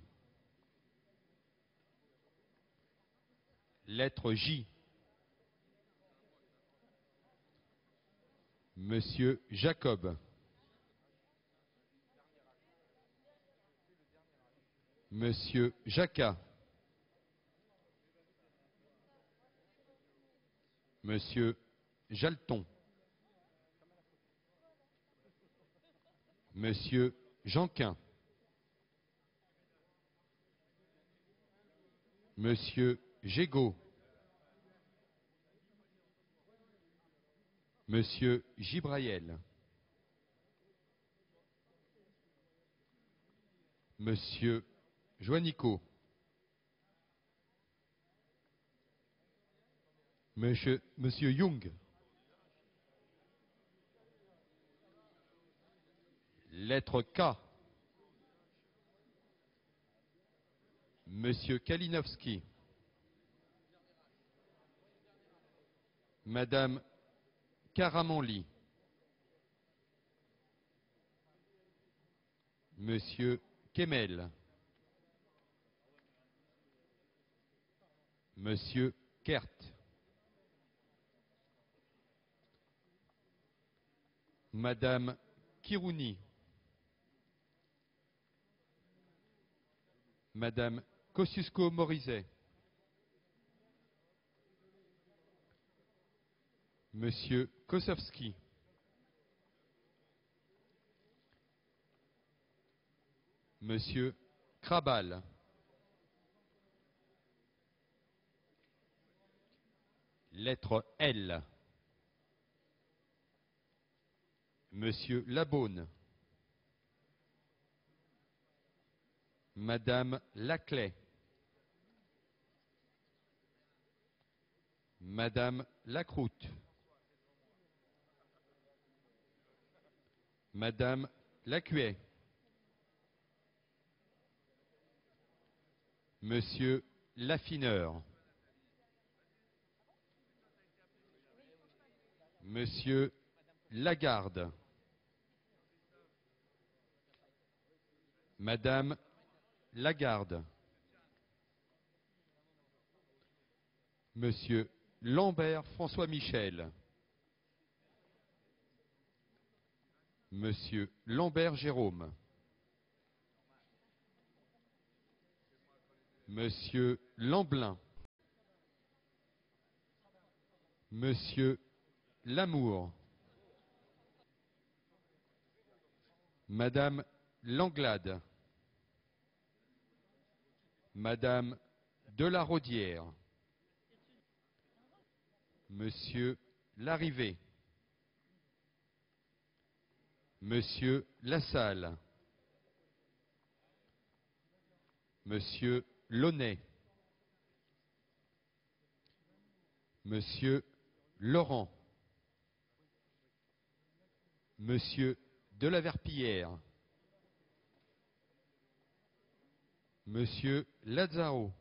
[SPEAKER 2] Lettre J. Monsieur Jacob. Monsieur Jacquat. Monsieur Jalton. Monsieur Janquin. Monsieur Gégaud. Monsieur Gibraël. Monsieur Joannico. Monsieur Young. Lettre K. Monsieur Kalinowski. Madame Caramanli. Monsieur Kemel, Monsieur Kert, Madame Kirouni, Madame Kosciusko-Morizet, Monsieur Kosowski, Monsieur Krabal, lettre L, Monsieur Labaune, Madame Laclais, Madame Lacroute, Madame Lacuet, Monsieur Laffineur, Monsieur Lagarde, Madame Lagarde, Monsieur Lambert François Michel, Monsieur Lambert Jérôme, Monsieur Lamblin, Monsieur Lamour, Madame Langlade, Madame Delaraudière, Monsieur Larrivé, Monsieur Lassalle, Monsieur Launay, Monsieur Laurent, Monsieur Delaverpillière, Monsieur Lazaro,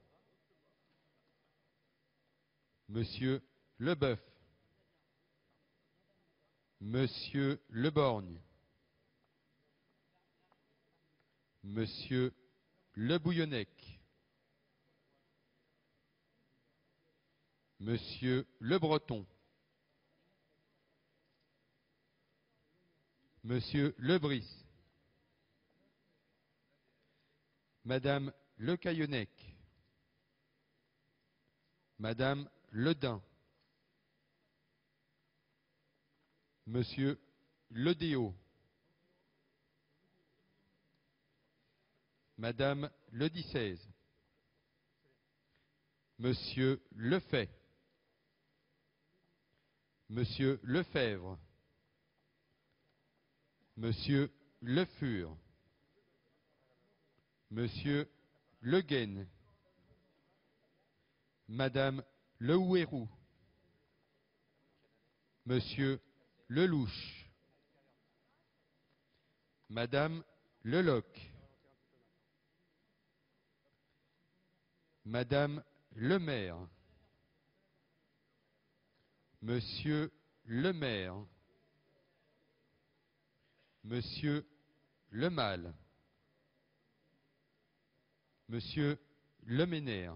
[SPEAKER 2] Monsieur Leboeuf, Monsieur Leborgne, Monsieur Le Bouillonnec, Monsieur Le Breton, Monsieur Lebris, Madame Le Cayennec, Madame Ledin, Monsieur Ledéo, Madame Ledixaise, Monsieur Lefay, Monsieur Lefebvre, Monsieur Le Fur, Monsieur Le Guen, Madame Le Houerou, Monsieur Lelouch, Madame Leloc, Madame Lemaire, Monsieur Lemaire, Monsieur Lemal, Monsieur Leménaire,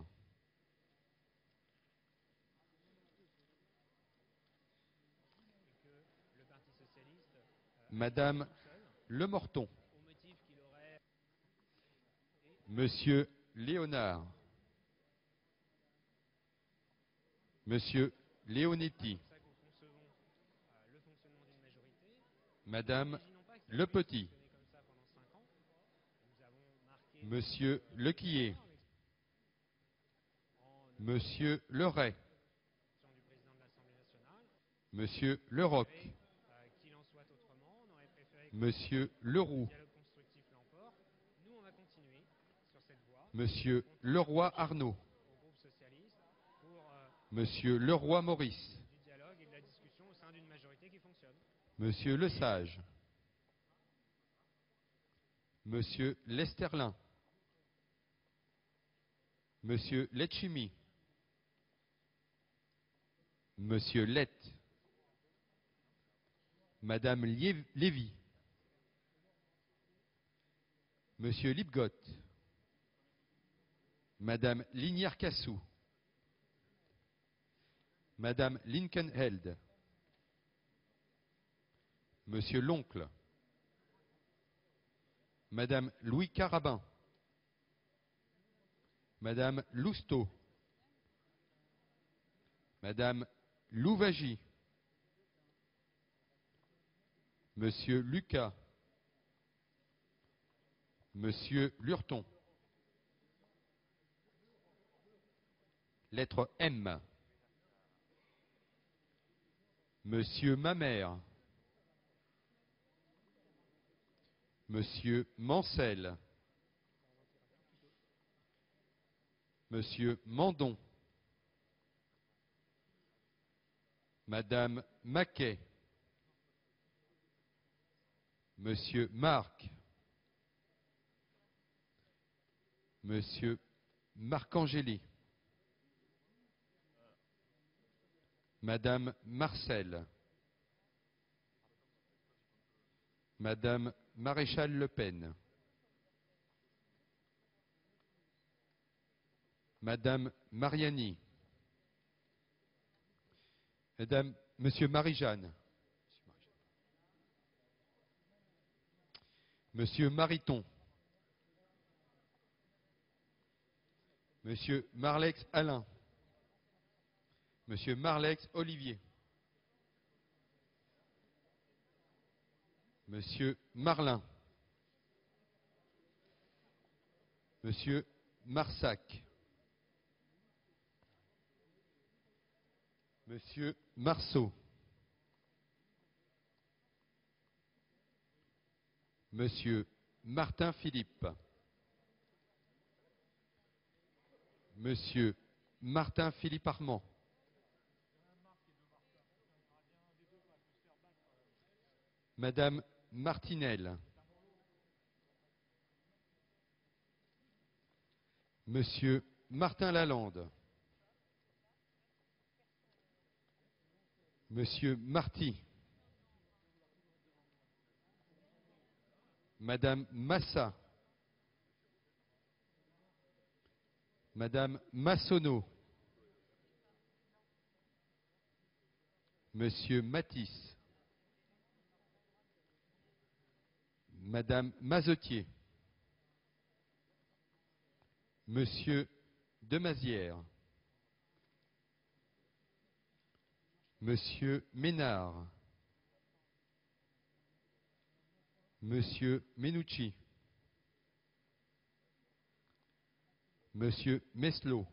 [SPEAKER 4] Le Parti socialiste,
[SPEAKER 2] Madame Lemorton,
[SPEAKER 4] au motif qu'il aurait...
[SPEAKER 2] Monsieur Léonard, Monsieur Leonetti,
[SPEAKER 4] C'est comme ça que nous concevons le fonctionnement d'une majorité.
[SPEAKER 2] Madame
[SPEAKER 4] N'imaginons pas que ça
[SPEAKER 2] Le
[SPEAKER 4] a pu
[SPEAKER 2] Petit,
[SPEAKER 4] fonctionner comme ça pendant 5 ans. Nous avons marqué
[SPEAKER 2] Monsieur Lequillet,
[SPEAKER 4] en
[SPEAKER 2] Monsieur Leray,
[SPEAKER 4] élection du président de l'Assemblée nationale.
[SPEAKER 2] Monsieur Leroc,
[SPEAKER 4] Qu'il en soit autrement, on aurait préféré que
[SPEAKER 2] Monsieur
[SPEAKER 4] le
[SPEAKER 2] Leroux,
[SPEAKER 4] dialogue constructif l'emporte. Nous, on va continuer sur cette voie.
[SPEAKER 2] Monsieur Leroy Arnaud,
[SPEAKER 4] Au groupe socialiste pour
[SPEAKER 2] Monsieur Leroy Maurice,
[SPEAKER 4] du dialogue et de la discussion au sein d'une majorité qui fonctionne.
[SPEAKER 2] Monsieur Lesage, Monsieur Lesterlin, Monsieur Letchimy, Monsieur Lett, Madame Lévy, Monsieur Lipgott, Madame Lignière-Cassou, Madame Linkenheld, Monsieur l'Oncle, Madame Louis Carabin, Madame Lousteau, Madame Louvagie, Monsieur Lucas, Monsieur Lurton. Lettre M. Monsieur Mamère, Monsieur Mancel, Monsieur Mandon, Madame Maquet, Monsieur Marc, Monsieur Marcangeli, Madame Marcel, Madame Maréchal Le Pen, Madame Mariani, Monsieur Marie-Jeanne, Monsieur Mariton, Monsieur Marlex Alain, Monsieur Marlex Olivier, Monsieur Marlin, Monsieur Marsac, Monsieur Marceau, Monsieur Martin Philippe, Monsieur Martin Philippe Armand, Madame Martinel, Monsieur Martin Lalande, Monsieur Marty, Madame Massa, Madame Massonneau, Monsieur Matisse, Madame Mazetier, Monsieur Demazière, Monsieur Ménard, Monsieur Menucci, Monsieur Meslot,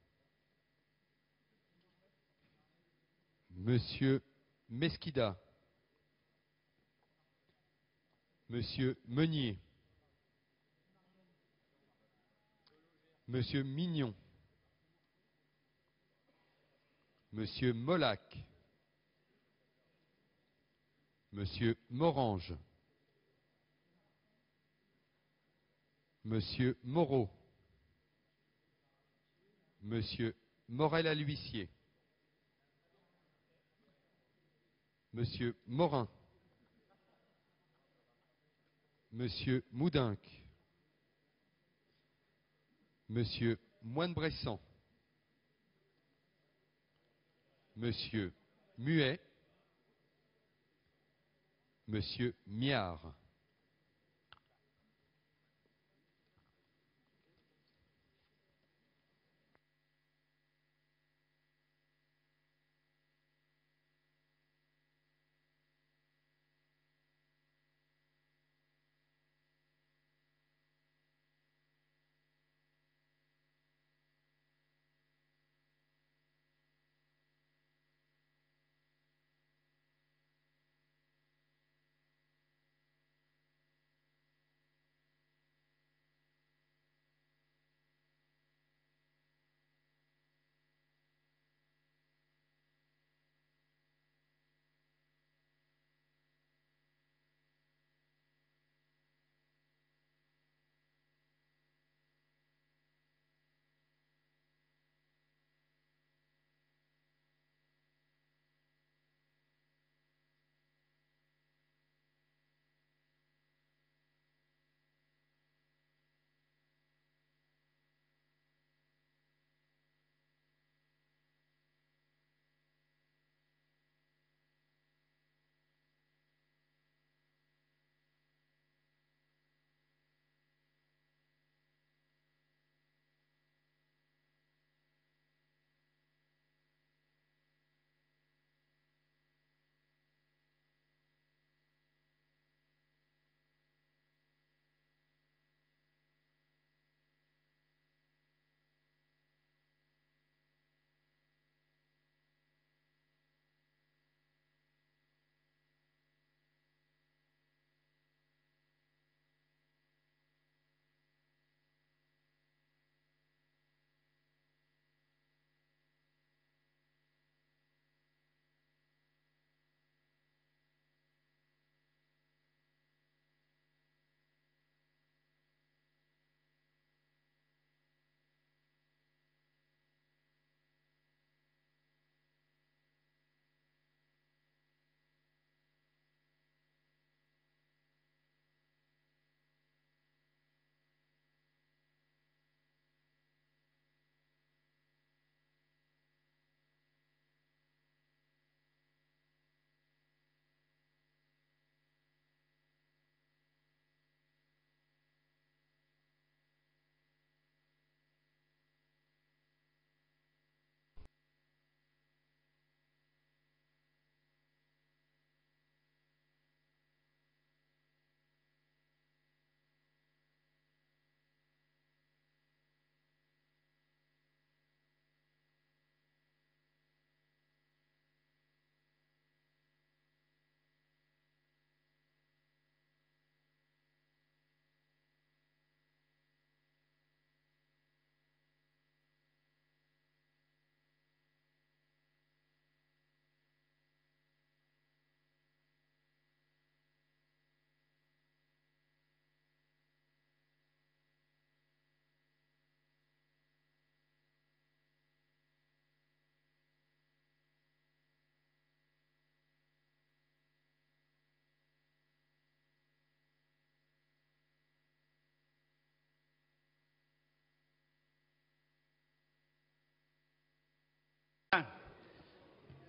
[SPEAKER 2] Monsieur Mesquida, Monsieur Meunier, Monsieur Mignon, Monsieur Molac, Monsieur Morange, Monsieur Moreau, Monsieur Morel à l'huissier, Monsieur Morin, Monsieur Moudinque, Monsieur Moine-Bressan, Monsieur Muet, Monsieur Miard.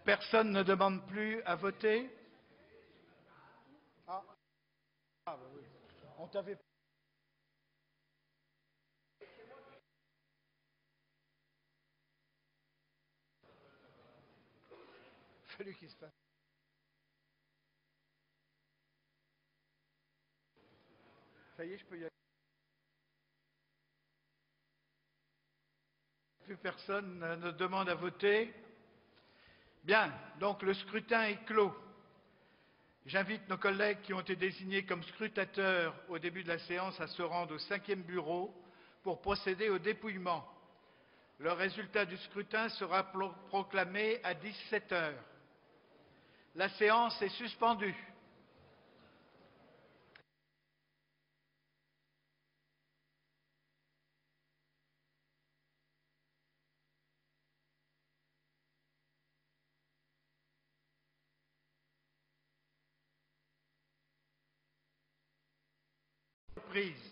[SPEAKER 1] Personne ne demande plus à voter? Ah, bah oui. On t'avait... fallu qu'il se passe. Ça y est, je peux y aller. Plus personne ne demande à voter. Bien, donc le scrutin est clos. J'invite nos collègues qui ont été désignés comme scrutateurs au début de la séance à se rendre au 5e bureau pour procéder au dépouillement. Le résultat du scrutin sera proclamé à 17 heures. La séance est suspendue. Prise.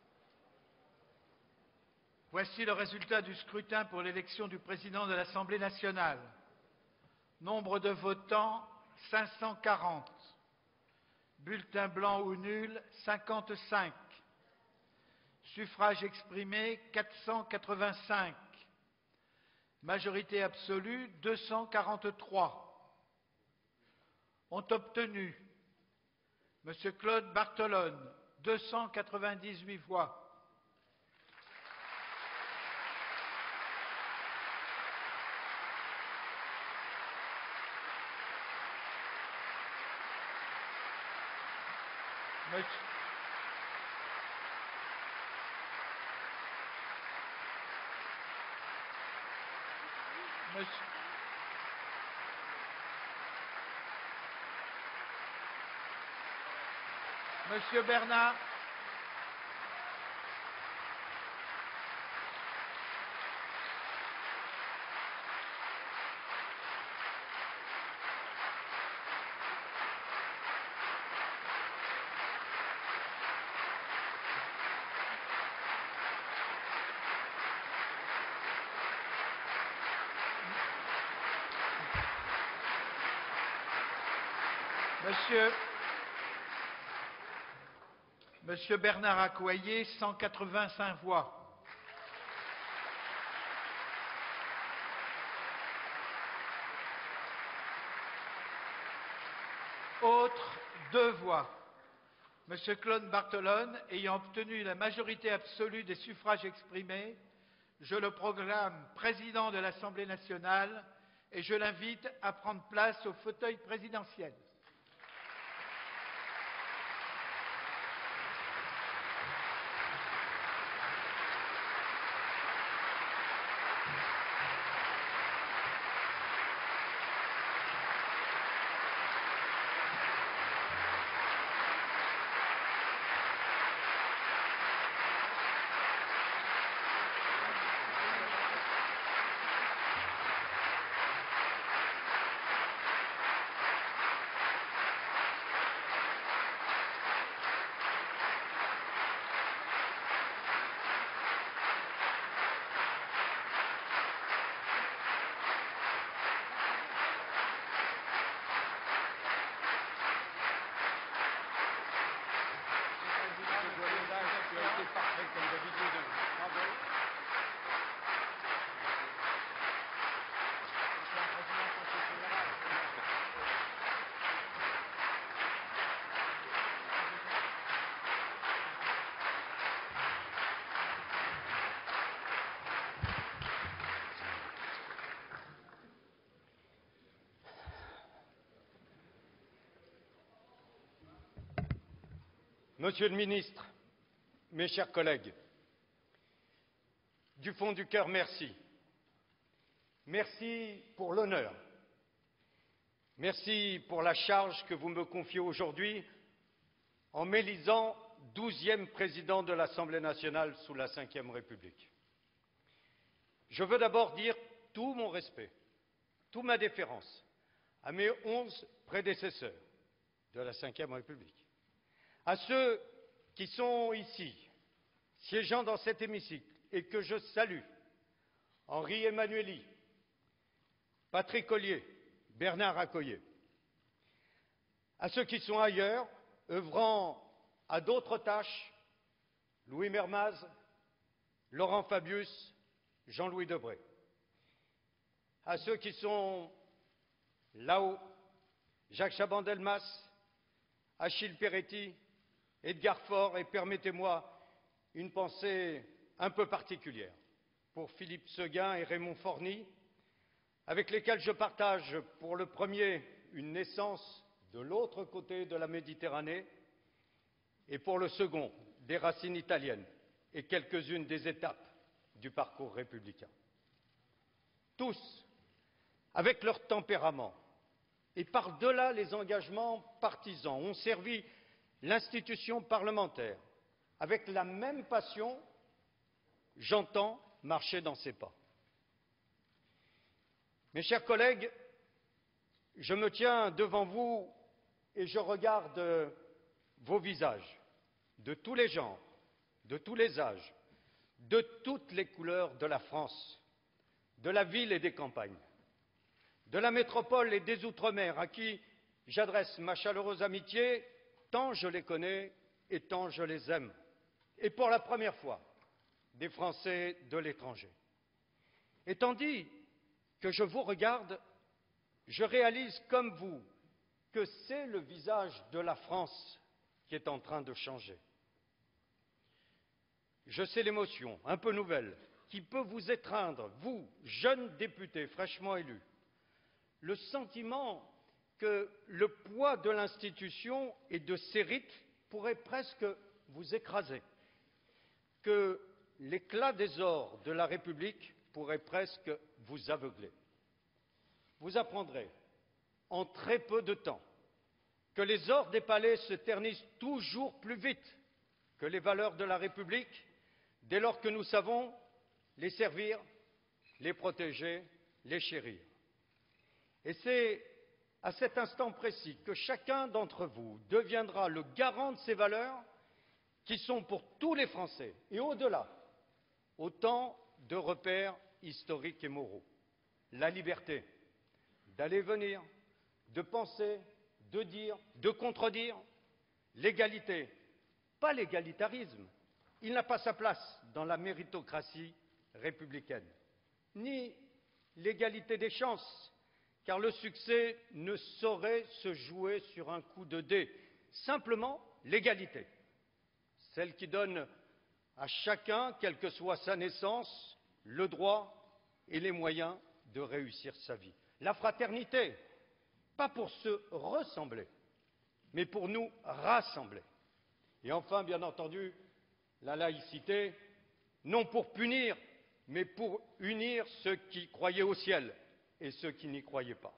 [SPEAKER 1] Voici le résultat du scrutin pour l'élection du président de l'Assemblée nationale. Nombre de votants, 540. Bulletins blancs ou nuls, 55. Suffrages exprimés, 485. Majorité absolue, 243. Ont obtenu M. Claude Bartolone, 298 voix. Monsieur Bernard. Monsieur Bernard Accoyer, 185 voix. Autres, 2 voix. Monsieur Claude Bartolone, ayant obtenu la majorité absolue des suffrages exprimés, je le proclame président de l'Assemblée nationale et je l'invite à prendre place au fauteuil présidentiel.
[SPEAKER 6] Monsieur le ministre, mes chers collègues, du fond du cœur, merci. Merci pour l'honneur. Merci pour la charge que vous me confiez aujourd'hui en m'élisant 12e président de l'Assemblée nationale sous la Ve République. Je veux d'abord dire tout mon respect, toute ma déférence à mes 11 prédécesseurs de la Ve République. À ceux qui sont ici, siégeant dans cet hémicycle, et que je salue, Henri Emmanuelli, Patrick Ollier, Bernard Accoyer. À ceux qui sont ailleurs, œuvrant à d'autres tâches, Louis Mermaz, Laurent Fabius, Jean-Louis Debré. À ceux qui sont là-haut, Jacques Chaban-Delmas, Achille Peretti, Edgar Faure, et permettez-moi une pensée un peu particulière pour Philippe Seguin et Raymond Forny, avec lesquels je partage pour le premier une naissance de l'autre côté de la Méditerranée et pour le second des racines italiennes et quelques-unes des étapes du parcours républicain. Tous, avec leur tempérament et par-delà les engagements partisans, ont servi l'institution parlementaire avec la même passion. J'entends marcher dans ses pas. Mes chers collègues, je me tiens devant vous et je regarde vos visages, de tous les genres, de tous les âges, de toutes les couleurs de la France, de la ville et des campagnes, de la métropole et des Outre-mer, à qui j'adresse ma chaleureuse amitié, tant je les connais et tant je les aime, et pour la première fois, des Français de l'étranger. Et tandis que je vous regarde, je réalise comme vous que c'est le visage de la France qui est en train de changer. Je sais l'émotion, un peu nouvelle, qui peut vous étreindre, vous, jeunes députés fraîchement élus, le sentiment que le poids de l'institution et de ses rites pourrait presque vous écraser, que l'éclat des ors de la République pourrait presque vous aveugler. Vous apprendrez en très peu de temps que les ors des palais se ternissent toujours plus vite que les valeurs de la République, dès lors que nous savons les servir, les protéger, les chérir. Et c'est à cet instant précis que chacun d'entre vous deviendra le garant de ces valeurs qui sont pour tous les Français, et au-delà, autant de repères historiques et moraux. La liberté d'aller venir, de penser, de dire, de contredire, l'égalité, pas l'égalitarisme, il n'a pas sa place dans la méritocratie républicaine, ni l'égalité des chances, car le succès ne saurait se jouer sur un coup de dé, simplement l'égalité, celle qui donne à chacun, quelle que soit sa naissance, le droit et les moyens de réussir sa vie. La fraternité, pas pour se ressembler, mais pour nous rassembler. Et enfin, bien entendu, la laïcité, non pour punir, mais pour unir ceux qui croyaient au ciel et ceux qui n'y croyaient pas.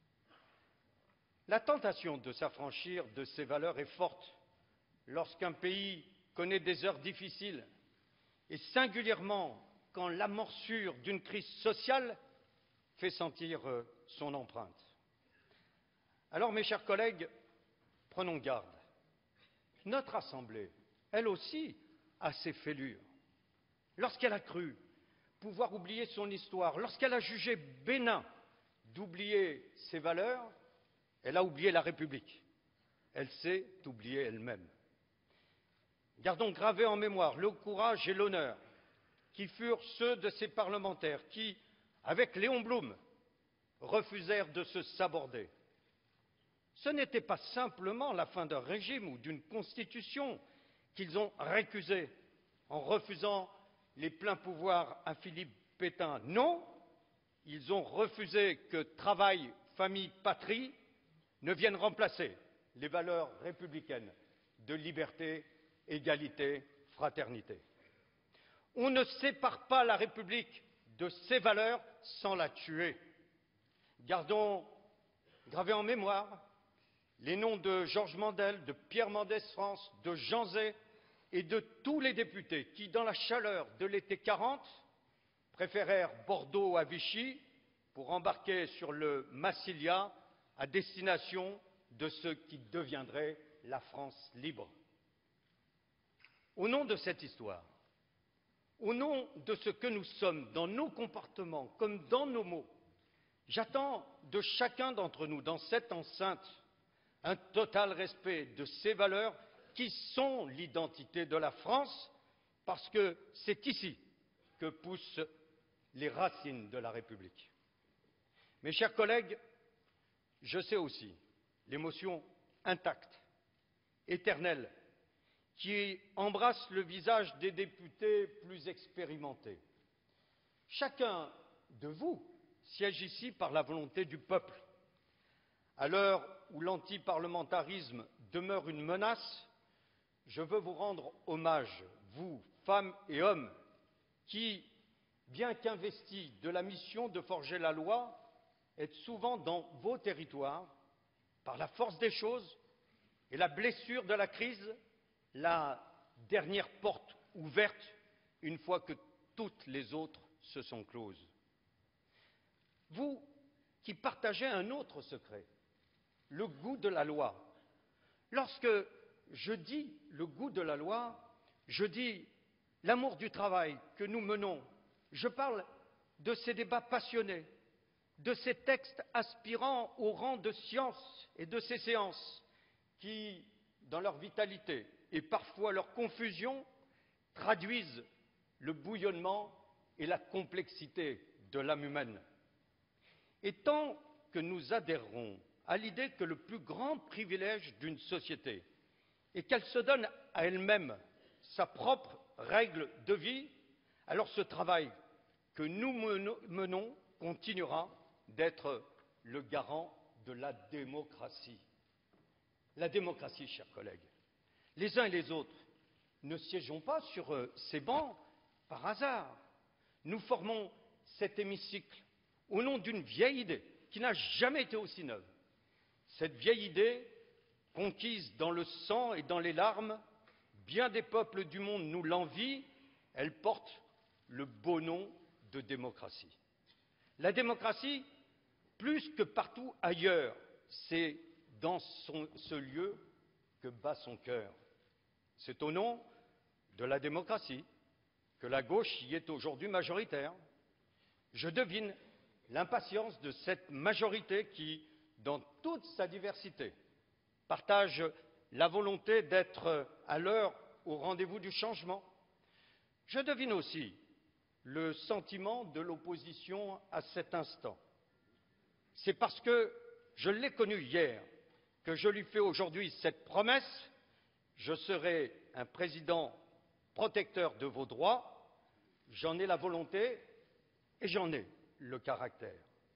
[SPEAKER 6] La tentation de s'affranchir de ces valeurs est forte lorsqu'un pays connaît des heures difficiles et singulièrement quand l'amorçure d'une crise sociale fait sentir son empreinte. Alors, mes chers collègues, prenons garde. Notre Assemblée, elle aussi, a ses fêlures. Lorsqu'elle a cru pouvoir oublier son histoire, lorsqu'elle a jugé bénin d'oublier ses valeurs, elle a oublié la République. Elle s'est oubliée elle-même. Gardons gravés en mémoire le courage et l'honneur qui furent ceux de ces parlementaires qui, avec Léon Blum, refusèrent de se saborder. Ce n'était pas simplement la fin d'un régime ou d'une constitution qu'ils ont récusée en refusant les pleins pouvoirs à Philippe Pétain. Non, ils ont refusé que travail, famille, patrie ne viennent remplacer les valeurs républicaines de liberté, égalité, fraternité. On ne sépare pas la République de ses valeurs sans la tuer. Gardons gravés en mémoire les noms de Georges Mandel, de Pierre Mendès France, de Jean Zay et de tous les députés qui, dans la chaleur de l'été 40, préférèrent Bordeaux à Vichy pour embarquer sur le Massilia à destination de ce qui deviendrait la France libre. Au nom de cette histoire, au nom de ce que nous sommes dans nos comportements comme dans nos mots, J'attends de chacun d'entre nous dans cette enceinte un total respect de ces valeurs qui sont l'identité de la France, parce que c'est ici que poussent les racines de la République. Mes chers collègues, je sais aussi l'émotion intacte, éternelle, qui embrasse le visage des députés plus expérimentés. Chacun de vous siège ici par la volonté du peuple. À l'heure où l'antiparlementarisme demeure une menace, je veux vous rendre hommage, vous, femmes et hommes, qui, bien qu'investis de la mission de forger la loi, êtes souvent dans vos territoires, par la force des choses et la blessure de la crise, la dernière porte ouverte une fois que toutes les autres se sont closes. Vous qui partagez un autre secret, le goût de la loi. Lorsque je dis le goût de la loi, je dis l'amour du travail que nous menons. Je parle de ces débats passionnés, de ces textes aspirant au rang de science et de ces séances qui, dans leur vitalité et parfois leur confusion, traduisent le bouillonnement et la complexité de l'âme humaine. Et tant que nous adhérerons à l'idée que le plus grand privilège d'une société est qu'elle se donne à elle-même sa propre règle de vie, alors ce travail que nous menons continuera d'être le garant de la démocratie. La démocratie, chers collègues, les uns et les autres ne siégeons pas sur ces bancs par hasard. Nous formons cet hémicycle au nom d'une vieille idée qui n'a jamais été aussi neuve. Cette vieille idée, conquise dans le sang et dans les larmes, bien des peuples du monde nous l'envient, elle porte le beau nom de démocratie. La démocratie, plus que partout ailleurs, c'est dans ce lieu que bat son cœur. C'est au nom de la démocratie que la gauche y est aujourd'hui majoritaire. Je devine l'impatience de cette majorité qui, dans toute sa diversité, partage la volonté d'être à l'heure au rendez-vous du changement. Je devine aussi le sentiment de l'opposition à cet instant. C'est parce que je l'ai connu hier que je lui fais aujourd'hui cette promesse: je serai un président protecteur de vos droits, j'en ai la volonté et j'en ai le caractère.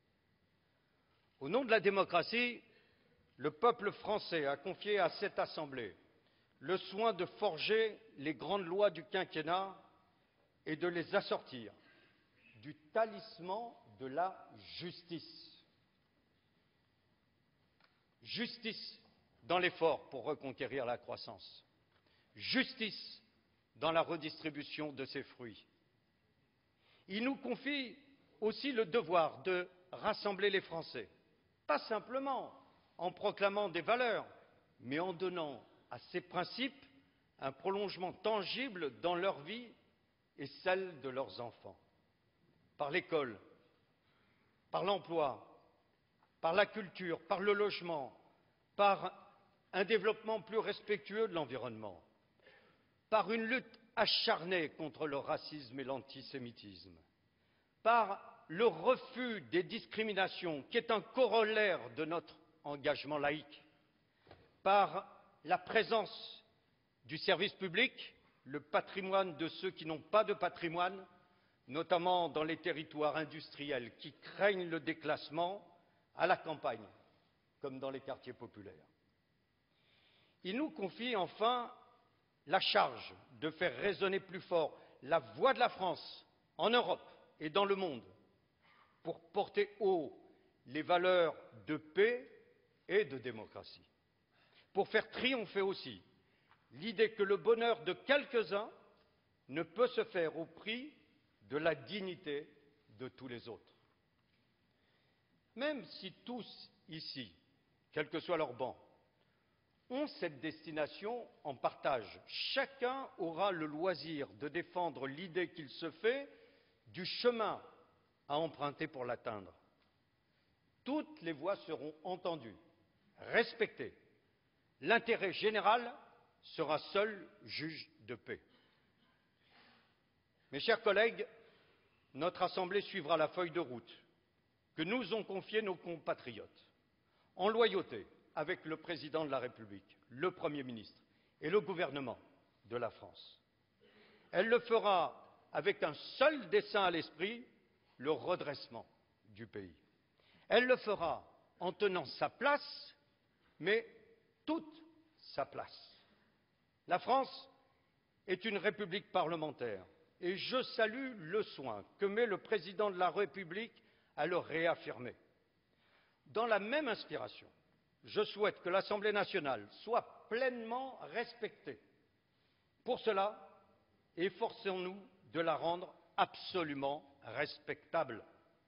[SPEAKER 6] Au nom de la démocratie, le peuple français a confié à cette Assemblée le soin de forger les grandes lois du quinquennat et de les assortir du talisman de la justice. Justice dans l'effort pour reconquérir la croissance. Justice dans la redistribution de ses fruits. Il nous confie aussi le devoir de rassembler les Français, pas simplement en proclamant des valeurs, mais en donnant à ces principes un prolongement tangible dans leur vie et celle de leurs enfants. Par l'école, par l'emploi, par la culture, par le logement, par un développement plus respectueux de l'environnement, par une lutte acharnée contre le racisme et l'antisémitisme, par le refus des discriminations qui est un corollaire de notre engagement laïque, par la présence du service public, le patrimoine de ceux qui n'ont pas de patrimoine, notamment dans les territoires industriels qui craignent le déclassement, à la campagne, comme dans les quartiers populaires. Il nous confie enfin la charge de faire résonner plus fort la voix de la France en Europe et dans le monde pour porter haut les valeurs de paix et de démocratie, pour faire triompher aussi l'idée que le bonheur de quelques-uns ne peut se faire au prix de la dignité de tous les autres. Même si tous ici, quel que soit leur banc, ont cette destination en partage, chacun aura le loisir de défendre l'idée qu'il se fait du chemin à emprunter pour l'atteindre. toutes les voix seront entendues, respectées. L'intérêt général sera seul juge de paix. Mes chers collègues, notre Assemblée suivra la feuille de route que nous ont confiée nos compatriotes, en loyauté avec le Président de la République, le Premier ministre et le gouvernement de la France. Elle le fera avec un seul dessein à l'esprit, le redressement du pays. Elle le fera en tenant sa place, mais toute sa place. La France est une république parlementaire et je salue le soin que met le Président de la République à le réaffirmer. Dans la même inspiration, je souhaite que l'Assemblée nationale soit pleinement respectée. Pour cela, efforçons-nous de la rendre absolument respectable.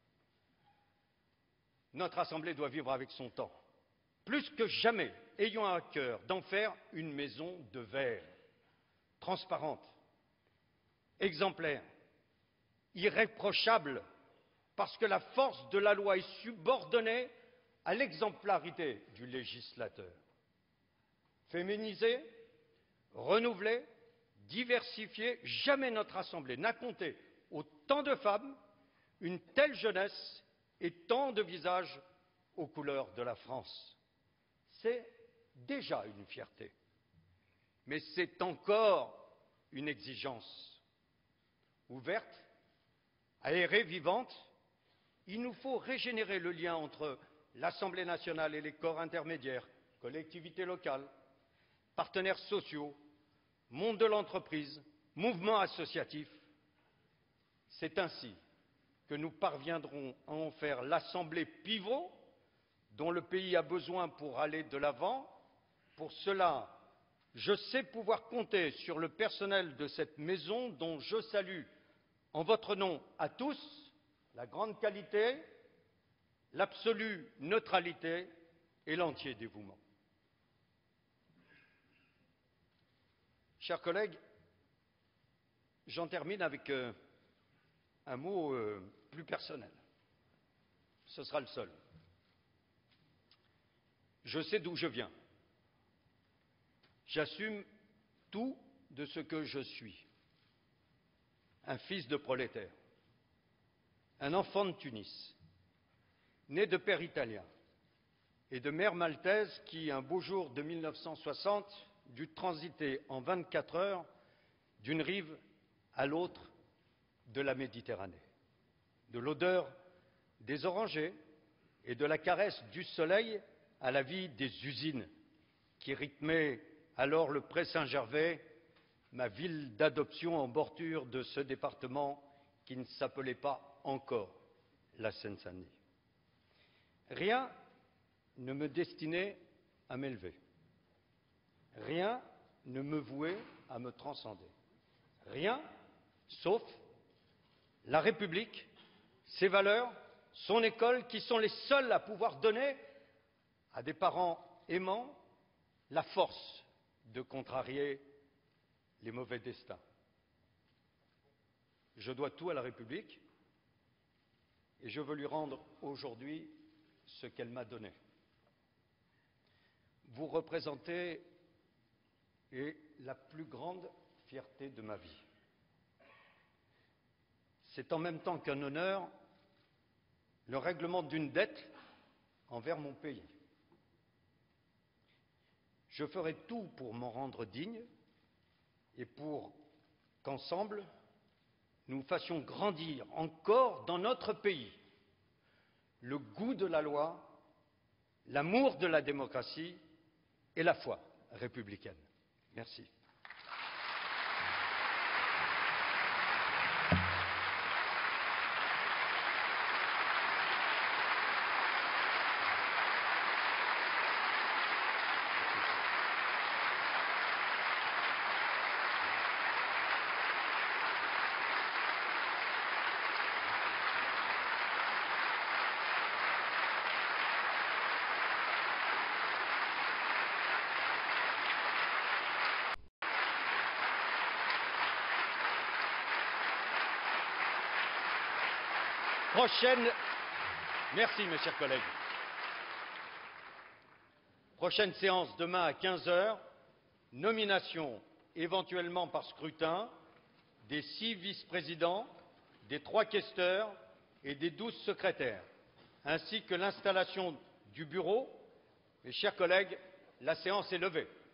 [SPEAKER 6] Notre Assemblée doit vivre avec son temps. Plus que jamais, ayons à cœur d'en faire une maison de verre, transparente, exemplaire, irréprochable, parce que la force de la loi est subordonnée à l'exemplarité du législateur. Féminisée, renouvelée, diversifiée, jamais notre Assemblée n'a compté autant de femmes, une telle jeunesse et tant de visages aux couleurs de la France. C'est déjà une fierté, mais c'est encore une exigence. Ouverte, aérée, vivante, il nous faut régénérer le lien entre l'Assemblée nationale et les corps intermédiaires, collectivités locales, partenaires sociaux, monde de l'entreprise, mouvements associatifs. C'est ainsi que nous parviendrons à en faire l'Assemblée pivot dont le pays a besoin pour aller de l'avant. Pour cela, je sais pouvoir compter sur le personnel de cette maison dont je salue, en votre nom à tous, la grande qualité, l'absolue neutralité et l'entier dévouement. Chers collègues, j'en termine avec un mot plus personnel. Ce sera le seul. Je sais d'où je viens. J'assume tout de ce que je suis. Un fils de prolétaire, un enfant de Tunis, né de père italien et de mère maltaise qui, un beau jour de 1960, dut transiter en 24 heures d'une rive à l'autre de la Méditerranée. De l'odeur des orangers et de la caresse du soleil à la vie des usines qui rythmaient alors le Pré Saint-Gervais, ma ville d'adoption en bordure de ce département qui ne s'appelait pas encore la Seine-Saint-Denis. Rien ne me destinait à m'élever. Rien ne me vouait à me transcender. Rien, sauf la République, ses valeurs, son école, qui sont les seules à pouvoir donner à des parents aimants la force de contrarier les mauvais destins. Je dois tout à la République et je veux lui rendre aujourd'hui ce qu'elle m'a donné. Vous représentez la plus grande fierté de ma vie. C'est en même temps qu'un honneur le règlement d'une dette envers mon pays. Je ferai tout pour m'en rendre digne et pour qu'ensemble, nous fassions grandir encore dans notre pays le goût de la loi, l'amour de la démocratie et la foi républicaine. Merci. Prochaine. Merci, mes chers collègues. Prochaine séance demain à 15 heures. Nomination éventuellement par scrutin des 6 vice-présidents, des 3 questeurs et des 12 secrétaires, ainsi que l'installation du bureau. Mes chers collègues, la séance est levée.